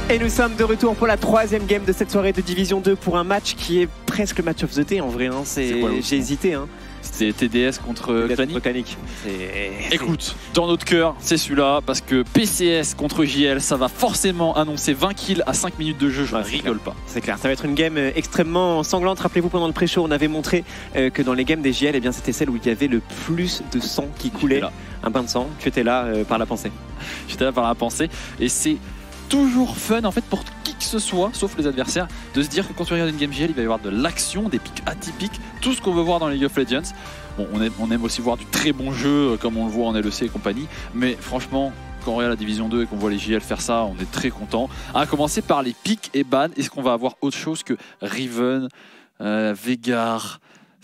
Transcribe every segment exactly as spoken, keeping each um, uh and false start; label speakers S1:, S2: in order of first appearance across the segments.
S1: Et nous sommes de retour pour la troisième game de cette soirée de Division deux pour un match qui est presque le match of the day en vrai. Hein. J'ai hésité. Hein.
S2: C'était T D S contre
S1: Clanic.
S2: Écoute, dans notre cœur, c'est celui-là parce que P C S contre J L, ça va forcément annoncer vingt kills à cinq minutes de jeu. Je ne rigole pas.
S1: C'est clair, ça va être une game extrêmement sanglante. Rappelez-vous, pendant le pré-show, on avait montré que dans les games des J L, eh bien, c'était celle où il y avait le plus de sang qui coulait. Un bain de sang. Tu étais là euh, par la pensée.
S2: J'étais là par la pensée. Et c'est toujours fun en fait pour qui que ce soit, sauf les adversaires, de se dire que quand tu regardes une game J L, il va y avoir de l'action, des pics atypiques, tout ce qu'on veut voir dans League of Legends. Bon, on aime, on aime aussi voir du très bon jeu comme on le voit en L E C et compagnie, mais franchement, quand on regarde la Division deux et qu'on voit les J L faire ça, on est très content. À commencer par les pics et ban, est-ce qu'on va avoir autre chose que Riven, euh, Vegar,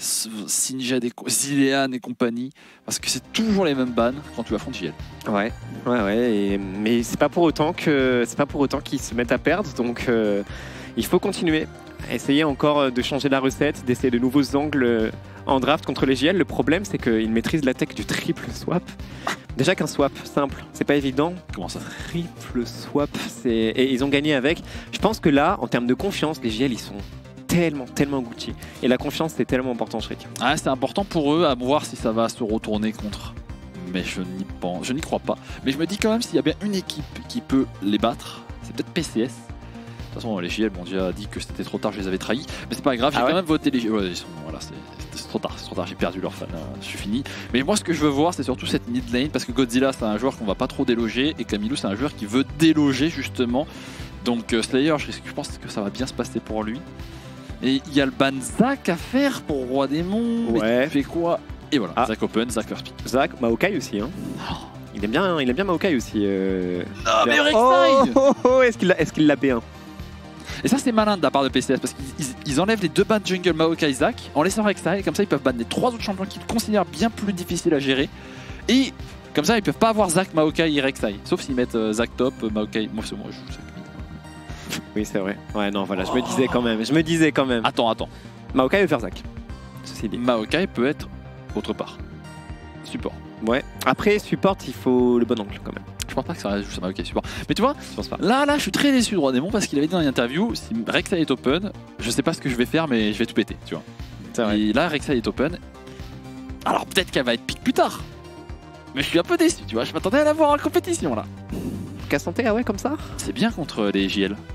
S2: Sinjad, Zilean et compagnie, parce que c'est toujours les mêmes bans quand tu affrontes J L.
S1: Ouais, ouais, ouais. Et, mais c'est pas pour autant que c'est pas pour autant qu'ils se mettent à perdre. Donc euh, il faut continuer, essayer encore de changer la recette, d'essayer de nouveaux angles en draft contre les J L. Le problème, c'est qu'ils maîtrisent la tech du triple swap. Déjà qu'un swap simple, c'est pas évident.
S2: Comment ça?
S1: Triple swap, c'est et ils ont gagné avec. Je pense que là, en termes de confiance, les J L ils sont tellement, tellement Gucci. Et la confiance, c'est tellement important, Shriek.
S2: Ah, c'est important pour eux, à voir si ça va se retourner contre. Mais je n'y pense, je n'y crois pas. Mais je me dis quand même, s'il y a bien une équipe qui peut les battre, c'est peut-être P C S. De toute façon, les J L m'ont déjà dit que c'était trop tard, je les avais trahis. Mais c'est pas grave, j'ai ah quand ouais même voté les J L. Ouais, ils sont, voilà, c'est trop tard, c'est trop tard, j'ai perdu leur fan, je suis fini. Mais moi, ce que je veux voir, c'est surtout cette mid lane, parce que Godzilla, c'est un joueur qu'on va pas trop déloger, et Camilo, c'est un joueur qui veut déloger, justement. Donc euh, Slayer, je, je pense que ça va bien se passer pour lui. Et il y a le ban Zac à faire pour Roi Démon.
S1: Ouais.
S2: Mais tu fais quoi? Et voilà, ah. Zac open, Zac first pick.
S1: Zac, Maokai aussi. Hein. Oh. Il aime bien, il aime bien Maokai aussi. Euh...
S2: Non mais Rek'Sai
S1: oh, oh, oh, est-ce qu'il l'a est qu'il l'a B un?
S2: Et ça c'est malin de la part de P C S parce qu'ils ils enlèvent les deux bans jungle Maokai Zac en laissant Rek'Sai. Et comme ça ils peuvent ban les trois autres champions qu'ils considèrent bien plus difficiles à gérer. Et comme ça ils peuvent pas avoir Zac, Maokai et Rek'Sai. Sauf s'ils mettent euh, Zac top, Maokai. Moi c'est moi je joue Zac.
S1: Oui, c'est vrai. Ouais, non, voilà, je me disais quand même. Je me disais quand même.
S2: Attends, attends.
S1: Maokai veut faire Zac. Ceci dit.
S2: Maokai peut être autre part. Support.
S1: Ouais. Après, support, il faut le bon angle quand même.
S2: Je pense pas que ça reste juste Maokai support. Mais tu vois, je pense pas. Là, là, je suis très déçu de Roi Démon parce qu'il avait dit dans une interview si Rek'Sai est open, je sais pas ce que je vais faire, mais je vais tout péter, tu vois.
S1: C'est vrai.
S2: Et là, Rek'Sai est open. Alors peut-être qu'elle va être pique plus tard. Mais je suis un peu déçu, tu vois. Je m'attendais à la voir en compétition là.
S1: Cassanté, ah ouais, comme ça?
S2: C'est bien contre les J L.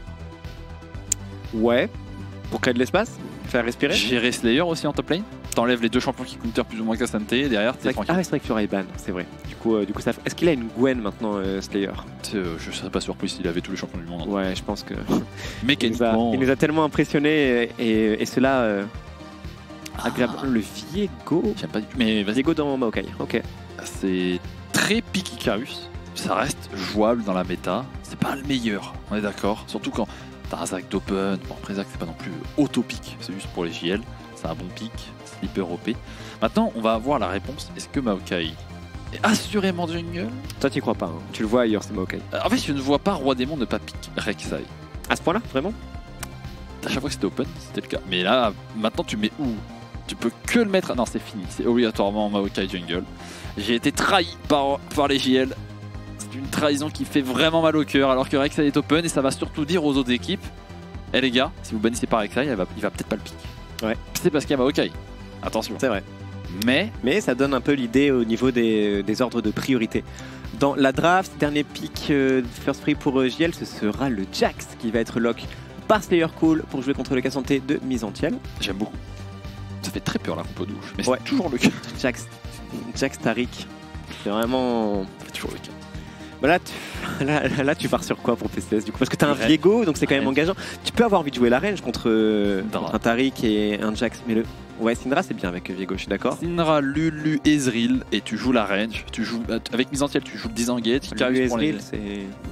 S1: Ouais, pour créer de l'espace, faire respirer.
S2: Gérer Slayer aussi en top lane. T'enlèves les deux champions qui counter plus ou moins Cassante, derrière t'es tranquille.
S1: Ah ouais, c'est vrai que Fiora est ban, c'est vrai. Du coup, euh, du coup ça... est-ce qu'il a une Gwen maintenant, euh, Slayer?
S2: euh, Je serais pas surpris s'il avait tous les champions du monde.
S1: Ouais, je pense que...
S2: Mécaniquement...
S1: Il nous a, il nous a tellement impressionnés et, et, et cela... Euh... agréable. Ah. Le Viego.
S2: J'aime pas du tout, mais
S1: Viego dans Maokai, ok.
S2: C'est très pique Icarus. Ça reste jouable dans la méta. C'est pas le meilleur, on est d'accord. Surtout quand t'as un Zac d'open. Bon, après Zac, c'est pas non plus auto-pick, c'est juste pour les J L. C'est un bon pick, c'est hyper O P. Maintenant, on va avoir la réponse. Est-ce que Maokai est assurément jungle?
S1: Toi, t'y crois pas, hein. Tu le vois ailleurs, c'est Maokai.
S2: Euh, en fait, je ne vois pas Roi Démon ne pas pick Rek'Sai.
S1: À ce point-là, vraiment?
S2: À chaque fois que c'était open, c'était le cas. Mais là, maintenant, tu mets où? Tu peux que le mettre. Non, c'est fini. C'est obligatoirement Maokai jungle. J'ai été trahi par, par les J L. C'est une trahison qui fait vraiment mal au cœur. Alors que Rek'Sai est open et ça va surtout dire aux autres équipes eh hey, les gars, si vous bannissez pas Rek'Sai, il va, il va peut-être pas le pick.
S1: Ouais.
S2: C'est parce qu'il y a Maokai. Attention.
S1: C'est vrai.
S2: Mais...
S1: Mais ça donne un peu l'idée au niveau des, des ordres de priorité. Dans la draft, dernier pick euh, first free pour euh, J L, ce sera le Jax qui va être lock par Slayer Cool pour jouer contre le Cassante de Misantiel.
S2: J'aime beaucoup. Ça fait très peur la compo douche, mais
S1: ouais.
S2: C'est toujours le cas.
S1: Jax, Jax Taric, c'est vraiment...
S2: Ça fait toujours le cas.
S1: Bah là, tu, là, là, tu pars sur quoi pour P C S du coup? Parce que tu as un Viego, donc c'est quand même engageant. Tu peux avoir envie de jouer la range contre, euh, contre un Taric et un Jax, mais le... Ouais, Syndra c'est bien avec Viego, je suis d'accord.
S2: Syndra, Lulu, Ezreal, et tu joues la range. Tu joues, avec Misantiel, tu joues le disengage.
S1: Lulu, Ezreal, c'est...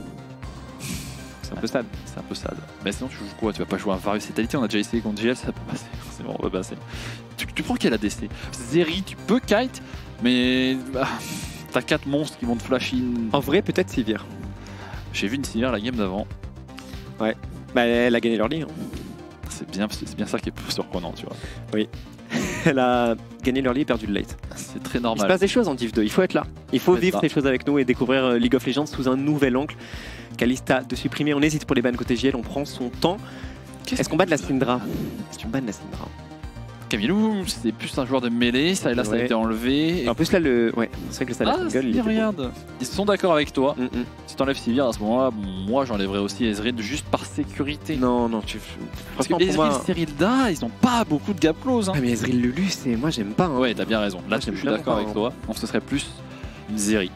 S1: C'est un peu sad.
S2: C'est un peu sad. Mais sinon, tu joues quoi? Tu vas pas jouer un Varus Vitality? On a déjà essayé contre J L, ça peut passer. C'est bon, on va passer. Tu, tu prends quel A D C? Zeri, tu peux kite, mais... Bah, t'as quatre monstres qui vont te flash in.
S1: En vrai, peut-être Sivir.
S2: J'ai vu une Sivir la game d'avant.
S1: Ouais. Bah, elle a gagné leur ligne. Hein.
S2: C'est bien, c'est bien ça qui est surprenant, tu vois.
S1: Oui. Elle a gagné leur ligne et perdu le late.
S2: C'est très normal.
S1: Il se passe des choses en Div deux, il faut être là. Il faut vivre ces choses avec nous et découvrir League of Legends sous un nouvel angle Kalista de supprimer. On hésite pour les bans côté J L, on prend son temps. Est-ce qu'on bat de la Syndra? Est-ce qu'on bat de la Syndra?
S2: Camilou, c'est plus un joueur de mêlée, ça, là, ouais. ça a été enlevé.
S1: En plus, là, le. Ouais, c'est vrai que le Salah
S2: ah,
S1: Single, il
S2: regarde. Ils sont d'accord avec toi.
S1: Mm -mm.
S2: Si t'enlèves Sivir à ce moment-là, moi, j'enlèverais aussi Ezreal juste par sécurité.
S1: Non, non, tu.
S2: Parce que Ezreal, moi... Serilda, ils ont pas beaucoup de gap close. Hein.
S1: Ah, mais Ezreal Lulu, c'est. Moi, j'aime pas. Hein.
S2: Ouais, t'as bien raison. Là, moi, je suis d'accord avec hein. toi. Donc, ce serait plus une Zeri.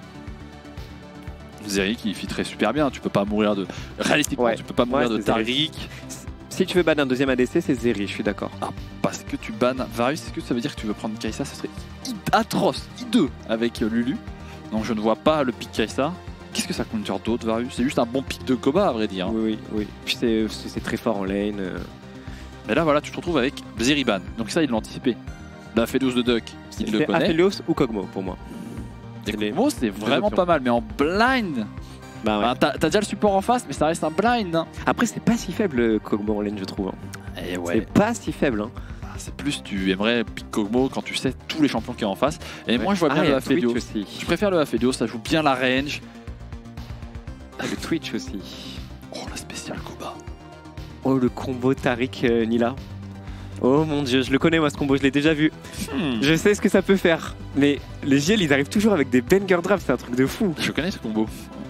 S2: Une Zeri qui fitterait super bien. Tu peux pas mourir de. Réalistiquement, ouais. tu peux pas mourir ouais, de Taric.
S1: Si tu veux ban un deuxième A D C, c'est Zeri, je suis d'accord.
S2: Ah, parce que tu bannes Varus, est-ce que ça veut dire que tu veux prendre Kai'Sa? Ça serait atroce, hideux avec Lulu. Donc je ne vois pas le pick Kai'Sa. Qu'est-ce que ça counter d'autre, Varus? C'est juste un bon pick de Koba, à vrai dire.
S1: Oui, oui, oui. Puis c'est très fort en lane. Euh...
S2: Mais là, voilà, tu te retrouves avec Zeri ban. Donc ça, ils l'ont anticipé. La Aphelios de Duck, il le connaît.
S1: Aphelios ou Kog'Maw pour moi.
S2: Et Kog'Maw, c'est vraiment pas mal, mais en blind. Bah ouais. T'as déjà le support en face, mais ça reste un blind. Hein.
S1: Après, c'est pas si faible Kog'Maw en lane, je trouve. Hein.
S2: Et ouais.
S1: C'est pas si faible. Hein.
S2: C'est plus, tu aimerais pick Kog'Maw quand tu sais tous les champions qui sont en face. Et ouais. moi, je vois bien ah, le Aphelios. Je préfère le Aphelios, ça joue bien la range.
S1: Ah, le Twitch aussi.
S2: Oh, la spéciale Koba.
S1: Oh, le combo Taric euh, Nila. Oh mon dieu, je le connais moi ce combo, je l'ai déjà vu. Hmm. Je sais ce que ça peut faire. Mais les G L, ils arrivent toujours avec des banger drafts, c'est un truc de fou.
S2: Je connais ce combo.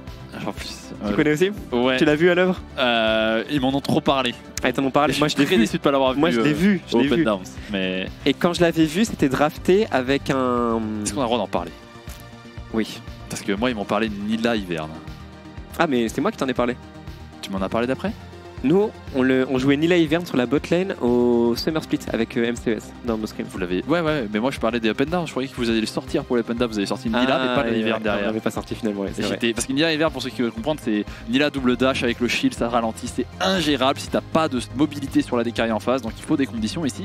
S2: En plus,
S1: tu euh, connais aussi?
S2: Ouais.
S1: Tu l'as vu à l'œuvre?
S2: euh, Ils m'en ont trop parlé.
S1: Ah, ils t'en ont parlé.
S2: Moi, je suis très déçu de pas l'avoir vu.
S1: Moi, je l'ai vu. Je l'ai vu.
S2: Downs, mais...
S1: Et quand je l'avais vu, c'était drafté avec un.
S2: Est-ce qu'on a le droit d'en parler?
S1: Oui.
S2: Parce que moi, ils m'ont parlé de Nila Hiverne.
S1: Ah, mais c'est moi qui t'en ai parlé.
S2: Tu m'en as parlé d'après?
S1: Nous, on, le, on jouait Nila Hiverne sur la bot lane au Summer Split avec euh, M C E S dans nos scrims.
S2: Vous l'avez. Ouais, ouais, mais moi je parlais des Up and Down. Je croyais que vous alliez le sortir pour les Up and Down. Vous avez sorti Nila, ah, mais pas la Hiverne derrière.
S1: On n'avait pas sorti finalement. Ouais,
S2: vrai. Parce que Nila Hiverne, pour ceux qui veulent comprendre, c'est Nila double dash avec le shield, ça ralentit. C'est ingérable si t'as pas de mobilité sur la décarrière en face. Donc il faut des conditions ici.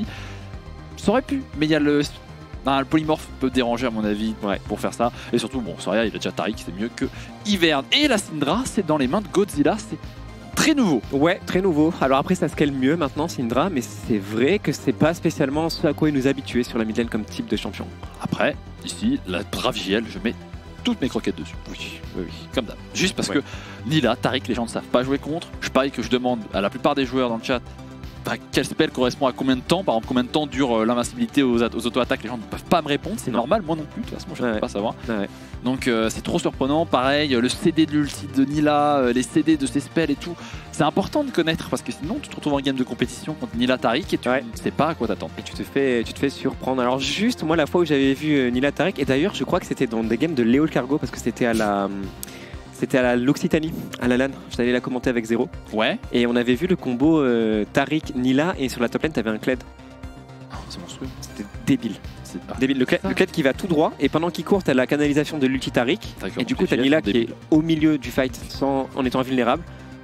S2: Ça aurait pu, mais il y a le. Non, le polymorphe peut déranger à mon avis ouais. pour faire ça. Et surtout, bon, Soria, il a déjà Taric, c'est mieux que Hiverne. Et la Syndra, c'est dans les mains de Godzilla. C'est très nouveau.
S1: Ouais, très nouveau. Alors après, ça scale mieux maintenant, Syndra, mais c'est vrai que c'est pas spécialement ce à quoi il nous habituait sur la mid lane comme type de champion.
S2: Après, ici, la brave J L, je mets toutes mes croquettes dessus. Oui, oui, oui. Comme d'hab. Juste parce ouais. que Nila, Taric, les gens ne savent pas jouer contre. Je parie que je demande à la plupart des joueurs dans le chat bah, quel spell correspond à combien de temps. Par exemple, combien de temps dure euh, l'invincibilité aux, aux auto-attaques. Les gens ne peuvent pas me répondre, c'est normal, moi non plus. De toute façon, je ne ouais. peux pas savoir. Ouais. Donc euh, c'est trop surprenant. Pareil, le C D de l'ulti de Nila, euh, les C D de ses spells et tout. C'est important de connaître parce que sinon tu te retrouves en game de compétition contre Nila Taric et tu ouais. ne sais pas à quoi t'attendre. Et
S1: tu te fais, tu te fais surprendre. Alors juste moi la fois où j'avais vu euh, Nila Taric, et d'ailleurs je crois que c'était dans des games de Léo le Cargo parce que c'était à la... C'était à l'Occitanie, à la LAN. Je t'allais la commenter avec Zéro.
S2: Ouais.
S1: Et on avait vu le combo euh, Taric Nila et sur la top lane t'avais un Kled.
S2: Oh, c'est monstrueux.
S1: C'était débile. Débile. Le, Kled, le Kled qui va tout droit et pendant qu'il court t'as la canalisation de l'ulti Taric. Et du coup t'as Nila qui est au milieu du fight sans, en étant invulnérable.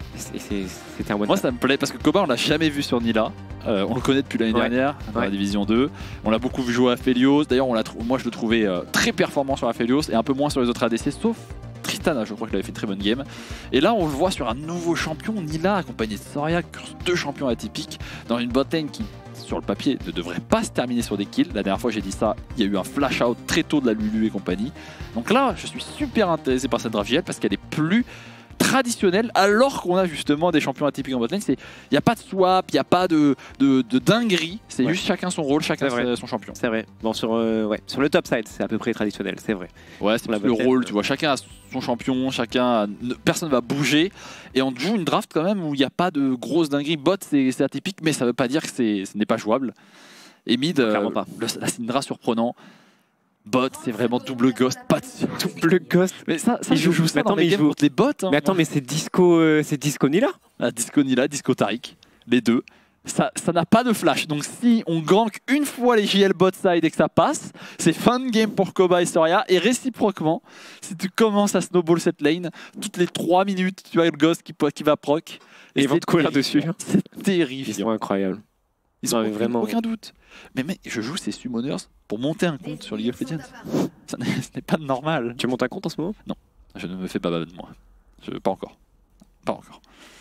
S1: C'était un one.
S2: Moi ça me plaît parce que Koba on l'a jamais vu sur Nila. Euh, on le connaît depuis l'année ouais. dernière dans ouais. la division deux. On l'a beaucoup vu jouer à Aphelios. D'ailleurs moi je le trouvais euh, très performant sur Aphelios et un peu moins sur les autres A D C sauf Tristana, je crois qu'il avait fait une très bonne game. Et là, on le voit sur un nouveau champion, Nila, accompagné de Soria, deux champions atypiques, dans une bot lane qui, sur le papier, ne devrait pas se terminer sur des kills. La dernière fois, j'ai dit ça, il y a eu un flash out très tôt de la Lulu et compagnie. Donc là, je suis super intéressé par cette draft J L parce qu'elle est plus traditionnelle, alors qu'on a justement des champions atypiques en botlane. Il n'y a pas de swap, il n'y a pas de, de, de dinguerie, c'est ouais. juste chacun son rôle, chacun son champion.
S1: C'est vrai. Bon, sur, euh, ouais. sur le top side, c'est à peu près traditionnel, c'est vrai.
S2: Ouais, c'est le rôle, tu vois, chacun a son champion, chacun a... personne va bouger, et on joue une draft quand même où il n'y a pas de grosse dinguerie. Bot, c'est atypique, mais ça ne veut pas dire que ce n'est pas jouable. Et mid, euh, pas. Le, la Syndra surprenant. Bot, c'est vraiment double ghost, pas de...
S1: double ghost.
S2: Mais ça, ça je joue ça
S1: attends,
S2: dans les games
S1: joue...
S2: contre les bots. Hein,
S1: mais attends,
S2: moi.
S1: mais c'est Disco, euh, c'est Disco Nila.
S2: Ah, Disco Nila, Disco Taric, les deux. Ça n'a pas de flash. Donc si on gank une fois les J L bot side et que ça passe, c'est fin de game pour Koba et Soria. Et réciproquement, si tu commences à snowball cette lane, toutes les trois minutes, tu as le ghost qui, qui va proc.
S1: Et, et ils vont te courir dessus.
S2: C'est terrifiant.
S1: Ils sont incroyables.
S2: Ils ont aucun, vraiment... aucun doute. Mais mec, je joue ces summoners pour monter un compte sur League of Legends. Ça n'est pas normal.
S1: Tu montes un compte en ce moment?
S2: Non, je ne me fais pas bad de moi. Je, pas encore. Pas encore.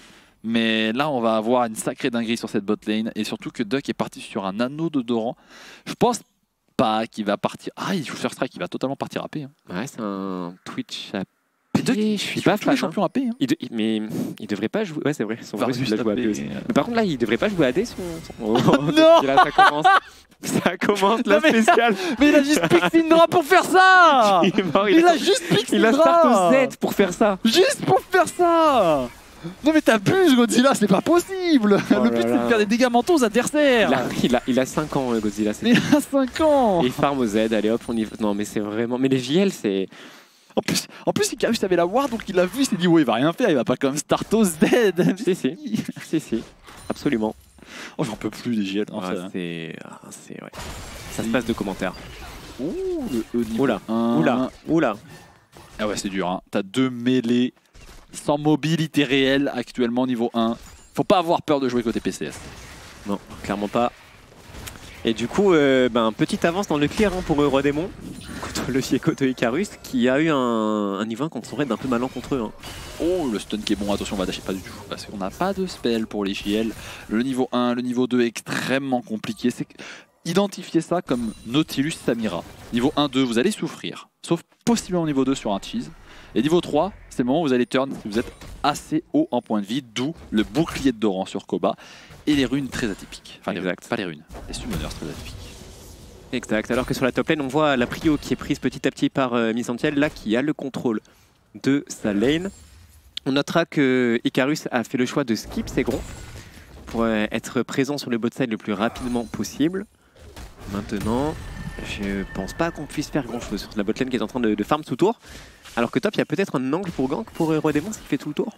S2: Mais là, on va avoir une sacrée dinguerie sur cette bot lane. Et surtout que Duck est parti sur un anneau de Doran. Je pense pas qu'il va partir... Ah, il joue sur Strike, il va totalement partir A P. Hein.
S1: Ouais, c'est un Twitch A
S2: P deux,
S1: je suis pas
S2: tous les
S1: fan.
S2: champions A P. Hein.
S1: Il de- il- mais il devrait pas jouer. Ouais, c'est vrai. Son
S2: Varus
S1: Varus, il a joué A D aussi.
S2: A P, euh.
S1: Mais par contre, là, il devrait pas jouer A D. Son... son- Oh,
S2: Non.
S1: et là, ça commence. Ça commence la
S2: Non, mais-
S1: spéciale.
S2: Mais il a juste pick Syndra pour faire ça.
S1: Il est mort, il,
S2: Il
S1: a...
S2: a juste pick
S1: il a
S2: Syndra.
S1: start au Z pour faire ça.
S2: Juste pour faire ça. Non mais t'abuses Godzilla, c'est pas possible.
S1: Oh
S2: Le
S1: là
S2: but c'est
S1: là.
S2: de faire des dégâts mentaux aux adversaires.
S1: Il a, il a, il a cinq ans, euh, Godzilla. c'est-
S2: Mais il a cinq ans.
S1: Et il farm au Z. Allez hop, on y va. Non, mais c'est vraiment. Mais les J L, c'est.
S2: En plus, en plus Icarus avait la ward donc il l'a vu, il s'est dit ouais il va rien faire, il va pas comme start au Z.
S1: Si, si. Si, si. Absolument.
S2: Oh j'en peux plus des J L.
S1: Ah,
S2: Enfin,
S1: c'est. ah, c'est. Ouais. Ça se passe de commentaires.
S2: Ouh, le E niveau
S1: Oula.
S2: un.
S1: Oula. Oula.
S2: Ah ouais c'est dur hein. T'as deux mêlées sans mobilité réelle actuellement niveau un. Faut pas avoir peur de jouer côté P C S.
S1: Non, clairement pas. Et du coup, euh, ben, petite avance dans le clear hein, pour Roi Démon contre le Fieko de Icarus qui a eu un, un niveau un contre son raid un peu malin contre eux. Hein.
S2: Oh le stun qui est bon, attention on va dasher pas du tout parce qu'on n'a pas de spell pour les J L. Le niveau un, le niveau deux est extrêmement compliqué. C'est que- Identifiez ça comme Nautilus Samira. Niveau un deux vous allez souffrir, sauf possiblement au niveau deux sur un cheese. Et niveau trois, c'est le moment où vous allez turn si vous êtes assez haut en point de vie, d'où le bouclier de Doran sur Koba et les runes très atypiques. Enfin les runes,
S1: Exact.
S2: pas les runes, les summoners très atypiques.
S1: Exact. Alors que sur la top lane, on voit la prio qui est prise petit à petit par euh, Misantiel, là qui a le contrôle de sa lane. On notera que Icarus a fait le choix de skip Segron pour euh, être présent sur le bot side le plus rapidement possible. Maintenant, je pense pas qu'on puisse faire grand chose sur la bot lane qui est en train de, de farm sous tour. Alors que top, il y a peut-être un angle pour gank pour euh, Roi Démon s'il fait tout le tour.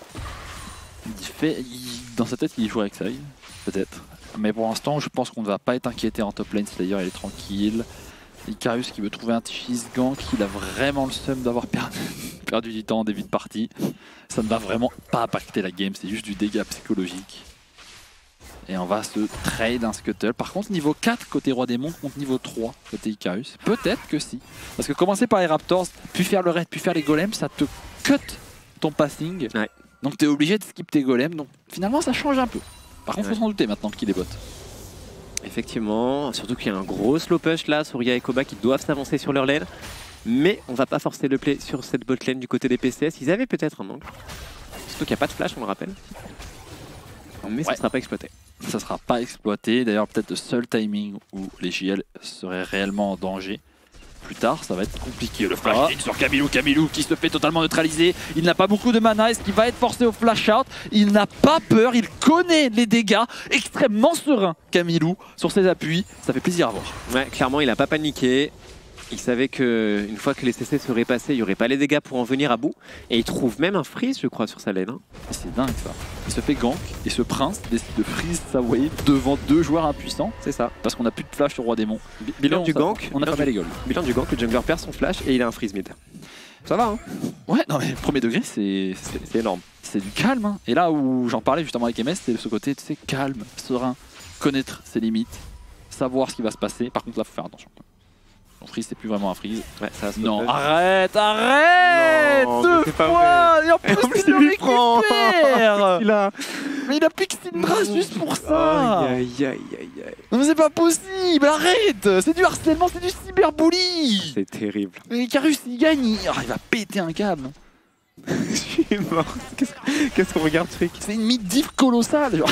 S2: Il fait, il- dans sa tête il joue avec ça, peut-être. Mais pour l'instant je pense qu'on ne va pas être inquiété en top lane, c'est-à-dire il est tranquille. Icarus qui veut trouver un cheese gank, il a vraiment le seum d'avoir perdu, perdu du temps en début de partie. Ça ne va vraiment pas impacter la game, c'est juste du dégât psychologique. Et on va se trade un scuttle. Par contre niveau quatre côté Roi Démon contre niveau trois côté Icarus, peut-être que si. Parce que commencer par les Raptors, puis faire le raid, puis faire les golems, ça te cut ton passing.
S1: Ouais.
S2: Donc tu es obligé de skip tes golems, donc finalement ça change un peu. Par contre, il
S1: Ouais.
S2: faut s'en douter maintenant qu'il est bot.
S1: Effectivement, surtout qu'il y a un gros slow push là, Surya et Koba qui doivent s'avancer sur leur lane. Mais on va pas forcer le play sur cette bot lane du côté des P C S. Ils avaient peut-être un angle. Surtout qu'il n'y a pas de flash, on le rappelle. Mais ça ne
S2: Ouais.
S1: sera pas exploité.
S2: Ça sera pas exploité. D'ailleurs, peut-être le seul timing où les J L seraient réellement en danger. Plus tard, ça va être compliqué. Le flash in sur Camilou, Camilou qui se fait totalement neutraliser. Il n'a pas beaucoup de mana. Est-ce qu'il va être forcé au flash out? Il n'a pas peur. Il connaît les dégâts. Extrêmement serein, Camilou, sur ses appuis. Ça fait plaisir à voir.
S1: Ouais, clairement, il a pas paniqué. Il savait qu'une fois que les C C seraient passés, il n'y aurait pas les dégâts pour en venir à bout. Et il trouve même un freeze, je crois, sur sa lane. Hein.
S2: Et c'est dingue ça. Il se fait gank et ce prince décide de freeze sa wave devant deux joueurs impuissants.
S1: C'est ça.
S2: Parce qu'on n'a plus de flash sur Roi Démon.
S1: Bilan
S2: Mais
S1: du
S2: on-
S1: gank.
S2: On a
S1: bilan
S2: pas
S1: du-
S2: les goals.
S1: Bilan du gank, le jungler perd son flash et il a un freeze mid. Ça va, hein.
S2: Ouais, non mais premier degré, c'est c'est-
S1: C'est énorme.
S2: c'est du calme. Hein. Et là où j'en parlais justement avec M S, c'est ce côté, tu sais, calme, serein, connaître ses limites, savoir ce qui va se passer. Par contre, là, faut faire attention. Quoi. Son freeze, c'est plus vraiment un freeze.
S1: Ouais, ça se
S2: Non,
S1: refait.
S2: arrête, arrête
S1: Non,
S2: Deux
S1: mais c'est pas
S2: fois Et en plus,
S1: Et en plus,
S2: il
S1: il
S2: le
S1: lui prend.
S2: récupère.
S1: Il a.
S2: Mais il a piqué Syndra juste pour ça.
S1: Aïe, aïe, aïe, aïe, aïe.
S2: Non mais c'est pas possible, arrête. C'est du harcèlement, c'est du cyberbully.
S1: C'est terrible.
S2: Mais Icarus, il gagne, il... Ah, il va péter un câble.
S1: Je suis mort. Qu'est-ce qu'est-ce qu'on regarde, truc?
S2: C'est une mid-diff colossale. Genre.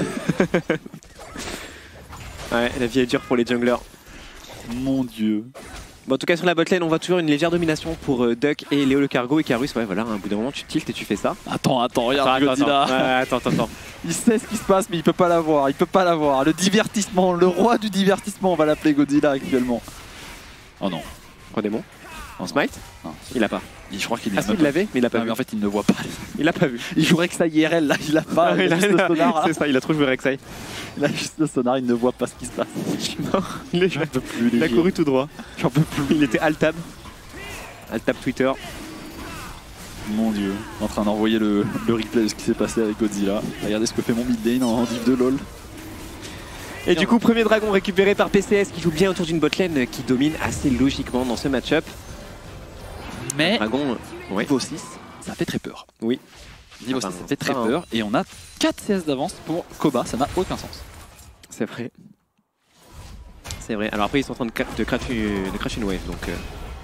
S1: Ouais, la vie est dure pour les junglers.
S2: Mon dieu.
S1: Bon, en tout cas, sur la botlane, on voit toujours une légère domination pour euh, Duck et Léo le Cargo. Et Icarus, ouais, voilà, à un bout d'un moment, tu tiltes et tu fais ça.
S2: Attends, attends, regarde
S1: Attends,
S2: Godzilla.
S1: attends, ouais, attends, attends, attends.
S2: Il sait ce qui se passe, mais il peut pas l'avoir. Il peut pas l'avoir. Le divertissement, le roi du divertissement, on va l'appeler Godzilla actuellement. Oh non.
S1: Roi Démon. En smite.
S2: Non,
S1: Il a pas.
S2: je crois qu'il
S1: Ah
S2: est
S1: si, il l'avait, mais il a pas
S2: Ah,
S1: vu.
S2: mais en fait, il ne voit pas.
S1: Il a pas vu.
S2: Il jouerait que ça I R L, là, il a pas.
S1: Ah,
S2: il a juste le sonar, là.
S1: C'est ça, il a trop joué Rek'Sai.
S2: Il a juste le sonar, il ne voit pas ce qui se passe.
S1: Je suis mort. Il, est-
S2: J'en peux plus, les
S1: il a
S2: gars.
S1: couru tout droit.
S2: J'en peux plus.
S1: Il était alt-tab. Alt-tab Twitter.
S2: Mon dieu. En train d'envoyer le, le replay de ce qui s'est passé avec Godzilla. Regardez ce que fait mon mid lane en div de LoL.
S1: Et du coup, premier dragon récupéré par P C S qui joue bien autour d'une botlane qui domine assez logiquement dans ce match-up.
S2: Mais
S1: Dragon, ouais.
S2: niveau six, ça fait très peur.
S1: Oui.
S2: Niveau
S1: Ah,
S2: six,
S1: pardon,
S2: ça fait très
S1: ça, hein.
S2: peur. Et on a quatre C S d'avance pour Koba, ça n'a aucun sens.
S1: C'est vrai. C'est vrai. Alors après, ils sont en train de, cra- de, crash, une, de crash une wave, donc... euh,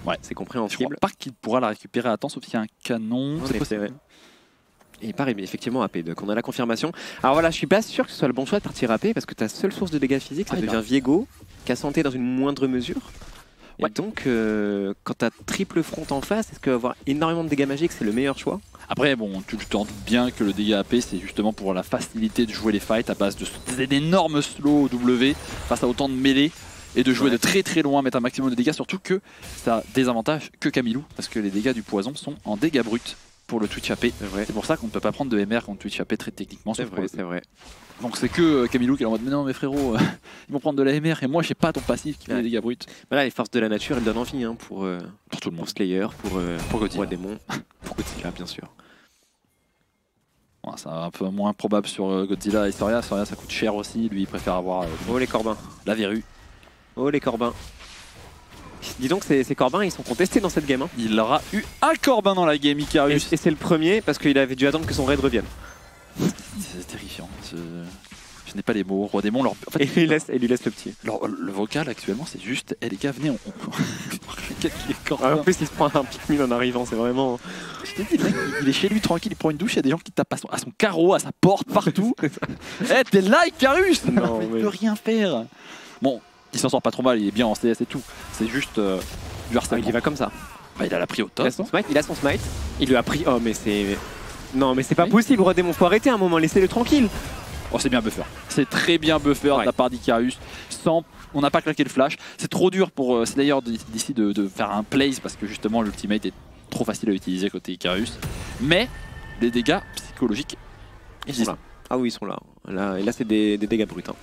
S2: Ouais.
S1: C'est
S2: Je crois
S1: compréhensible.
S2: pas qu'il pourra la récupérer à temps, sauf qu'il y a un canon.
S1: En
S2: C'est
S1: effet,
S2: possible.
S1: ouais. Et il part effectivement A P, donc on a la confirmation. Alors voilà, je suis pas sûr que ce soit le bon choix de partir A P parce que ta seule source de dégâts physiques, ça
S2: Ah, il
S1: devient
S2: a-
S1: Viego, Cassante dans une moindre mesure.
S2: Ouais.
S1: Et donc, euh, quand t'as triple front en face, est-ce qu'avoir énormément de dégâts magiques, c'est le meilleur choix?
S2: Après, bon, tu tu t'en doutes bien que le dégât A P, c'est justement pour la facilité de jouer les fights à base de d'énormes slow W face à autant de mêlées et de jouer
S1: Ouais.
S2: de très très loin, mettre un maximum de dégâts, surtout que ça a des avantages que Camilou, parce que les dégâts du poison sont en dégâts bruts pour le Twitch A P.
S1: C'est vrai,
S2: C'est pour ça qu'on ne peut pas prendre de M R contre Twitch A P très techniquement.
S1: c'est
S2: sauf pour
S1: vrai,
S2: le-
S1: c'est vrai.
S2: Donc c'est que euh, Camilou qui est en mode mais non mais frérot, euh, ils vont prendre de la M R et moi j'ai pas ton passif qui fait
S1: Ouais.
S2: des dégâts bruts.
S1: Voilà, les forces de la nature, elles donnent envie hein, pour, euh,
S2: Pour tout le monde.
S1: pour Slayer, pour, euh,
S2: Pour Godzilla.
S1: Roi Démon, pour Godzilla, bien sûr.
S2: Ouais, c'est un peu moins probable sur euh, Godzilla et Soria. Soria ça coûte cher aussi, lui il préfère avoir euh,
S1: Oh les corbins,
S2: la verrue.
S1: oh les corbins. Dis donc, ces, ces corbins, ils sont contestés dans cette game. Hein.
S2: Il aura eu un Corbin dans la game,
S1: Et,
S2: Icarus.
S1: et c'est le premier parce qu'il avait dû attendre que son raid revienne.
S2: C'est terrifiant. Je, je n'ai pas les mots. Roi Démon, leur... en fait,
S1: Et il lui laisse, et lui laisse le petit.
S2: leur- le vocal actuellement c'est juste eh les gars venez on... on- Quel qui est
S1: Ah,
S2: Corbin.
S1: en plus, il se prend un Pikmin en arrivant, c'est vraiment.
S2: Je t'ai dit, le mec, il est chez lui tranquille, il prend une douche, il y a des gens qui tapent à son, à son carreau, à sa porte, partout. Eh, t'es là, Icarus.
S1: Non,
S2: Mais il
S1: mais-
S2: peut rien faire. Bon, il s'en sort pas trop mal, il est bien en C S et tout. C'est juste euh, du
S1: Ah,
S2: harcèlement.
S1: il y va comme ça.
S2: Bah, il a la pris au
S1: Il
S2: top.
S1: a son smite, il a son smite. Il lui a pris. Oh, mais c'est. Non, mais c'est pas
S2: Oui.
S1: possible, Roi Démon, faut arrêter un moment, laissez-le tranquille.
S2: Oh, c'est bien buffer. C'est très bien buffer
S1: Ouais.
S2: de la part d'Icarus. Sans... On n'a pas claqué le flash. C'est trop dur pour euh, Slayer d'ici de, de faire un place parce que justement l'ultimate est trop facile à utiliser côté Icarus. Mais les dégâts psychologiques
S1: Ils sont là. Ah oui, ils sont là. Là, et là, c'est des, des dégâts bruts. hein.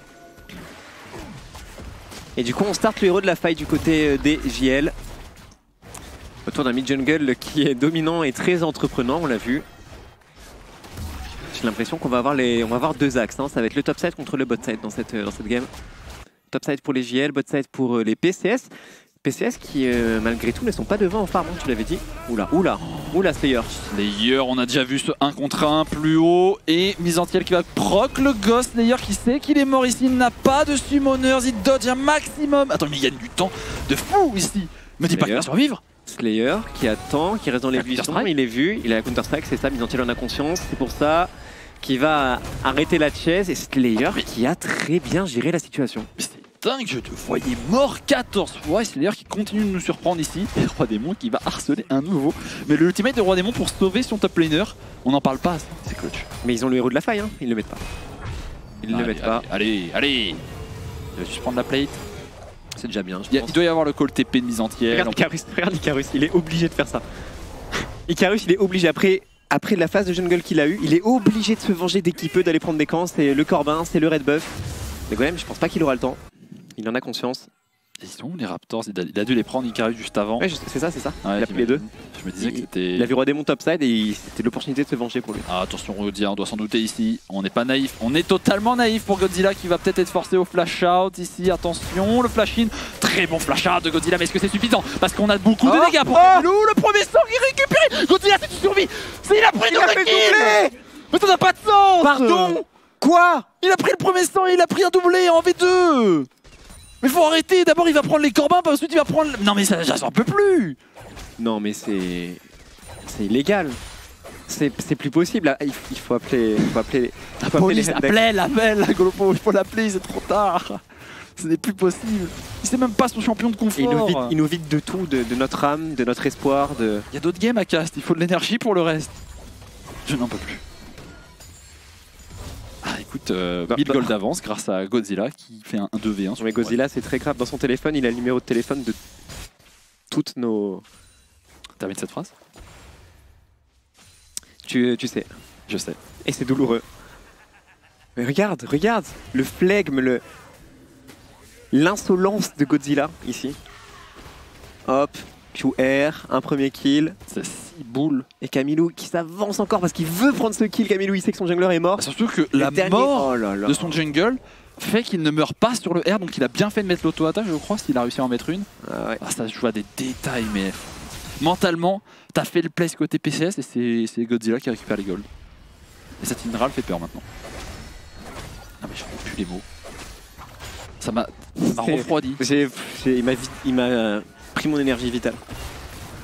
S1: Et du coup, on start le héros de la faille du côté euh, des J L. Autour d'un mid-jungle qui est dominant et très entreprenant, on l'a vu. J'ai l'impression qu'on va avoir les, on va avoir deux axes. hein. Ça va être le top side contre le bot side dans cette, euh, dans cette game. Top side pour les J L, bot side pour euh, les P C S. P C S qui, euh, malgré tout, ne sont pas devant en farm, hein, tu l'avais dit. Oula, oula, oula, Slayer.
S2: Slayer, on a déjà vu ce un contre un plus haut et Misantiel qui va proc le Ghost. Slayer qui sait qu'il est mort ici, il n'a pas de summoners, il dodge un maximum. Attends, mais il gagne du temps de fou ici. Me dis pas qu'il va survivre.
S1: Slayer qui attend, qui reste dans les
S2: La
S1: buissons,
S2: Counter-Strike.
S1: il est vu, il a la Counter-Strike, c'est ça, Misantiel en a conscience, c'est pour ça qu'il va arrêter la chaise et Slayer qui a très bien géré la situation.
S2: Mais c'est dingue, je te voyais mort quatorze fois et Slayer qui continue de nous surprendre ici. Et Roi Démon qui va harceler un nouveau. Mais le ultimate de Roi Démon pour sauver son top laner, on n'en parle pas, c'est clutch.
S1: Mais ils ont le héros de la faille, hein. Ils le mettent pas. Ils ne le
S2: Allez,
S1: mettent pas,
S2: Allez, allez, allez. Il va juste prendre la plate.
S1: c'est déjà bien, je
S2: Il, y a-
S1: pense.
S2: il doit y avoir le call T P de Misantiel.
S1: Regarde Icarus, regarde Icarus, il est obligé de faire ça. Icarus, il est obligé, après, après la phase de jungle qu'il a eu, il est obligé de se venger dès qu'il peut, d'aller prendre des camps, c'est le Corbin, c'est le Red Buff. Mais quand même, je pense pas qu'il aura le temps. Il en a conscience.
S2: Ils sont où les Raptors? Il a, il a dû les prendre Icarus juste avant.
S1: Ouais, je- c'est ça, c'est ça.
S2: Ouais,
S1: il a pris les deux.
S2: Je me disais que
S1: Il-
S2: c'était...
S1: Il a vu Roi Démon topside et il- c'était l'opportunité de se venger pour lui.
S2: Ah, attention Godzilla, on doit s'en douter ici. On n'est pas naïf, on est totalement naïf pour Godzilla qui va peut-être être forcé au flash out ici. Attention, le flash in, très bon flash out de Godzilla, mais est-ce que c'est suffisant? Parce qu'on a beaucoup de
S1: Oh,
S2: dégâts pour
S1: oh
S2: Camilou, le premier sang qui est récupéré. Godzilla, c'est une survie. C'est il a pris
S1: Il a fait doubler.
S2: Mais ça n'a pas de sens.
S1: Pardon. Quoi?
S2: Il a pris le premier sang et il a pris un doublé en V deux. Mais faut arrêter. D'abord il va prendre les corbins, puis ensuite il va prendre. Non mais ça, j'en peux plus.
S1: Non mais c'est... C'est illégal. C'est c'est plus possible. Là, il il faut appeler... Il faut appeler, il
S2: La
S1: faut appeler
S2: police,
S1: les headbacks.
S2: appelle, appelle, la Golopo, il faut l'appeler, c'est trop tard. Ce n'est plus possible. Il sait même pas son champion de confort.
S1: Et il nous, vide, il nous vide de tout, de, de notre âme, de notre espoir, de...
S2: Il y a d'autres games à cast, il faut de l'énergie pour le reste. Je n'en peux plus. Ah écoute, euh,
S1: Bah,
S2: mille
S1: bah.
S2: gold d'avance grâce à Godzilla qui fait un deux v un sur
S1: Mais
S2: le
S1: Godzilla, c'est très grave. Dans son téléphone, il a le numéro de téléphone de toutes nos...
S2: point. Termine cette phrase.
S1: Tu, tu sais.
S2: Je sais.
S1: Et c'est douloureux. Mais regarde, regarde le flegme, le... l'insolence de Godzilla, ici. Hop, Q R, un premier kill.
S2: C'est six boules.
S1: Et Camilou qui s'avance encore parce qu'il veut prendre ce kill. Camilou, il sait que son jungler est mort.
S2: Bah, surtout que
S1: Le
S2: la
S1: dernier-
S2: mort
S1: oh là là.
S2: de son jungle fait qu'il ne meurt pas sur le R, donc il a bien fait de mettre l'auto-attaque, je crois, s'il a réussi à en mettre une.
S1: Ah ouais.
S2: Ah, ça se joue à des détails, mais mentalement, t'as fait le place côté P C S et c'est- c'est Godzilla qui récupère les golds. Et cette Indra le fait peur maintenant. Non mais je trouve plus les mots. Ça m'a ça m'a
S1: C'est-
S2: refroidi.
S1: J'ai- j'ai- il m'a vi- il m'a, euh, pris mon énergie vitale.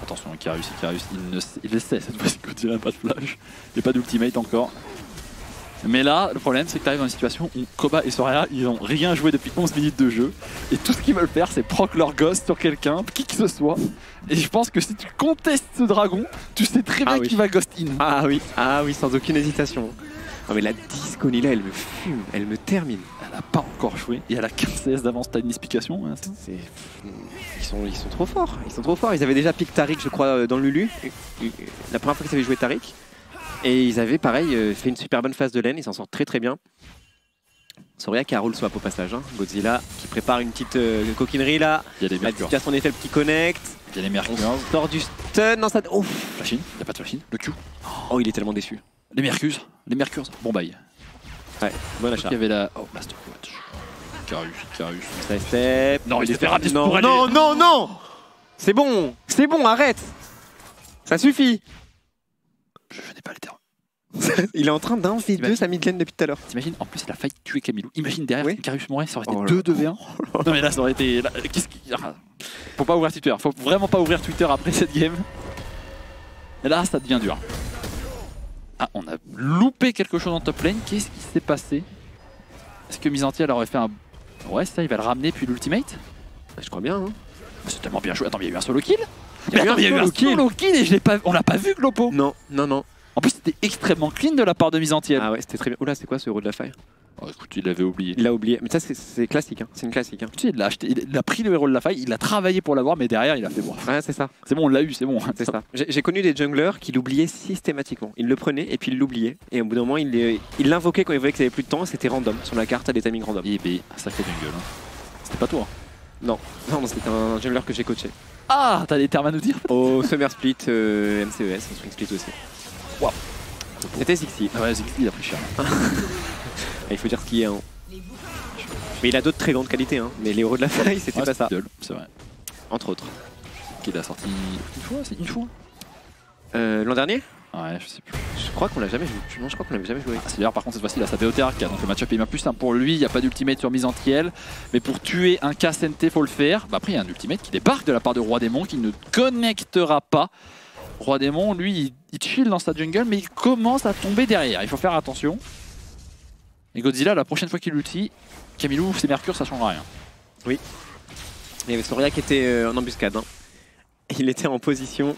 S2: Attention, Icarus, Icarus, il, ne sait, il le sait cette fois-ci quand il n'a pas de flash. Il n'y a pas d'ultimate encore. Mais là, le problème, c'est que tu arrives dans une situation où Koba et Soraya, ils n'ont rien joué depuis onze minutes de jeu. Et tout ce qu'ils veulent faire, c'est proc leur gosse sur quelqu'un, qui que ce soit. Et je pense que si tu contestes ce dragon, tu sais très bien ah oui. qu'il va ghost in.
S1: Ah oui, ah oui, sans aucune hésitation. Non mais la disco Nila, elle me fume, elle me termine.
S2: Elle n'a pas encore joué et elle a quinze C S d'avance, t'as une explication hein,
S1: ils, sont, ils sont trop forts, ils sont trop forts. Ils avaient déjà pick Taric, je crois, dans Lulu. La première fois qu'ils avaient joué Taric. Et ils avaient, pareil, fait une super bonne phase de lane, ils s'en sortent très très bien. Soraya qui a roll swap au passage, hein. Godzilla qui prépare une petite euh, coquinerie là.
S2: Il y a des mercures.
S1: Il y a son effet le petit connect.
S2: Il y a les mercures.
S1: On sort du stun dans sa... Oh.
S2: Flashine, il n'y a pas de flashine. Le Q.
S1: Oh, il est tellement déçu.
S2: Les mercures, les mercures, bon bail.
S1: Ouais, bon achat.
S2: Il y avait la... Oh, Master Watch. Icarus, Icarus.
S1: Step, step.
S2: Non, il est fait rapide
S1: non,
S2: pour aller.
S1: Non, non, non. C'est bon, c'est bon, arrête. Ça suffit.
S2: Je, je n'ai pas le terme.
S1: Il est en train d'un v deux sa mid lane depuis tout à l'heure.
S2: T'imagines, en plus il a failli tuer Camilo. Imagine derrière, oui. Icarus mourait, ça aurait été
S1: oh
S2: deux deux v un. Oh non mais là ça aurait été... Qu'est-ce qui... Faut pas ouvrir Twitter, faut vraiment pas ouvrir Twitter après cette game. Et là ça devient dur. Ah, on a loupé quelque chose en top lane, qu'est-ce qui s'est passé? Est-ce que Misantiel aurait fait un... Ouais, ça, il va le ramener puis l'ultimate?
S1: Je crois bien. Hein.
S2: C'est tellement bien joué. Attends, mais il y a eu un solo kill. Mais attends, il y a eu un solo kill et je l'ai pas... on l'a pas vu, Glopo.
S1: Non, non, non.
S2: En plus, c'était extrêmement clean de la part de Misantiel.
S1: Ah ouais, c'était très bien. Oula, c'est quoi ce héros de la faille?
S2: Oh, écoute, il l'avait oublié.
S1: Il l'a oublié. Mais ça, c'est classique. Hein. C'est une classique. Hein.
S2: Tu sais, il a, acheté, il a pris le héros de la faille, il a travaillé pour l'avoir, mais derrière, il a fait bon.
S1: Ouais, c'est ça.
S2: C'est bon, on l'a eu, c'est bon.
S1: C'est ça. J'ai connu des junglers qui l'oubliaient systématiquement. Ils le prenaient et puis ils l'oubliaient. Et au bout d'un moment, il l'invoquait quand il voyait qu'il avait plus de temps. C'était random. Sur la carte, à des timings random.
S2: Et ben, un sacré jungle. Hein. C'était pas toi.
S1: Non, non, c'était un jungler que j'ai coaché.
S2: Ah, t'as des termes à nous dire?
S1: Au Summer Split, euh, M C E S, au Spring Split aussi.
S2: Waouh.
S1: C'était Zixi.
S2: Ah ouais, Zixi, il a pris cher.
S1: Il faut dire ce qu'il y a. Hein. Mais il a d'autres très grandes qualités. Hein. Mais les héros de la faille, c'était
S2: ouais,
S1: pas ça.
S2: C'est vrai.
S1: Entre autres.
S2: Qu'il a sorti une fois, c'est une fois
S1: euh, L'an dernier?
S2: Ouais, je sais plus.
S1: Je crois qu'on l'a jamais joué. Non, je crois qu'on l'avait jamais joué.
S2: Ah, c'est d'ailleurs, par contre, cette fois-ci, il a sa B O T arcade. Donc le match-up est bien plus simple pour lui. Il n'y a pas d'ultimate sur Misantiel. Mais pour tuer un K S N T, faut le faire. Bah, après, il y a un ultimate qui débarque de la part de Roi Démon qui ne connectera pas. Roi Démon, lui, il, il chill dans sa jungle, mais il commence à tomber derrière. Il faut faire attention. Et Godzilla, la prochaine fois qu'il ulti, Camilo, c'est Mercure, ça changera rien.
S1: Oui. Il y avait Soraya qui était euh, en embuscade. Hein. Il était en position.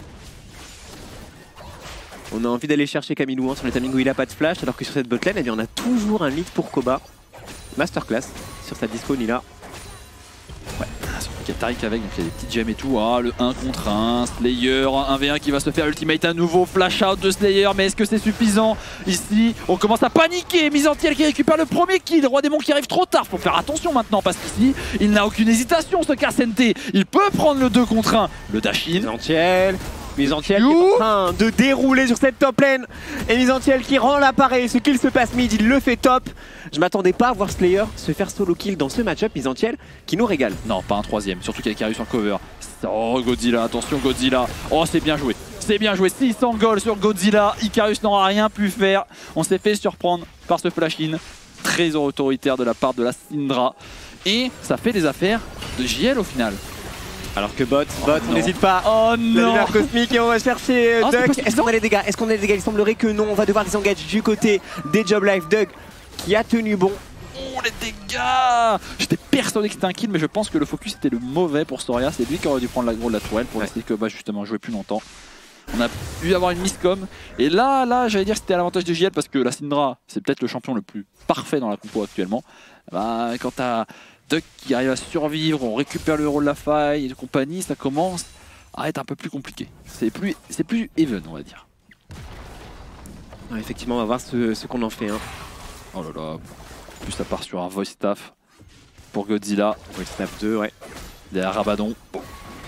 S1: On a envie d'aller chercher Camilo hein, sur les timings où il a pas de flash, alors que sur cette botlane, eh bien, on a toujours un lead pour Koba. Masterclass sur sa disco Nila.
S2: Ouais, il y a Taric avec, donc il y a des petites gemmes et tout. Ah, le un contre un, Slayer, un v un qui va se faire ultimate à nouveau, flash out de Slayer, mais est-ce que c'est suffisant? Ici, on commence à paniquer. Misantiel qui récupère le premier kill, Roi Démon qui arrive trop tard. Faut faire attention maintenant parce qu'ici, il n'a aucune hésitation ce K S N T. Il peut prendre le deux contre un. Le dash in.
S1: Misantiel. Misantiel qui est en train de dérouler sur cette top lane. Et Misantiel qui rend l'appareil. Ce kill se passe mid, il le fait top. Je m'attendais pas à voir Slayer se faire solo kill dans ce match-up. Misantiel qui nous régale.
S2: Non, pas un troisième, surtout qu'il y a Icarus en cover. Oh Godzilla, attention Godzilla. Oh c'est bien joué, c'est bien joué. six cents goals sur Godzilla. Icarus n'aura rien pu faire. On s'est fait surprendre par ce flash-in. Très autoritaire de la part de la Syndra. Et ça fait les affaires de J L au final.
S1: Alors que bot, bot,
S2: oh
S1: n'hésite pas.
S2: Oh non.
S1: La lumière cosmique et on va chercher euh,
S2: oh,
S1: Duck. Est-ce qu'on a les dégâts? Est-ce qu'on a les dégâts? Il semblerait que non. On va devoir désengager du côté des Job Life. Duck qui a tenu bon.
S2: Oh les dégâts! J'étais persuadé que c'était un kill, mais je pense que le focus était le mauvais pour Soria. C'est lui qui aurait dû prendre l'aggro de la tourelle pour ouais. laisser que bah, justement jouer plus longtemps. On a pu avoir une miscom. Et là, là, j'allais dire que c'était à l'avantage de J L parce que la Syndra, c'est peut-être le champion le plus parfait dans la compo actuellement. Bah, quand t'as Duck qui arrive à survivre, on récupère le héros de la faille et compagnie, ça commence à être un peu plus compliqué. C'est plus, c'est plus even, on va dire.
S1: Ouais, effectivement, on va voir ce, ce qu'on en fait. Hein.
S2: Oh là là. En plus, ça part sur un voice staff pour Godzilla.
S1: Voice staff deux, ouais.
S2: Derrière Rabadon. Bon.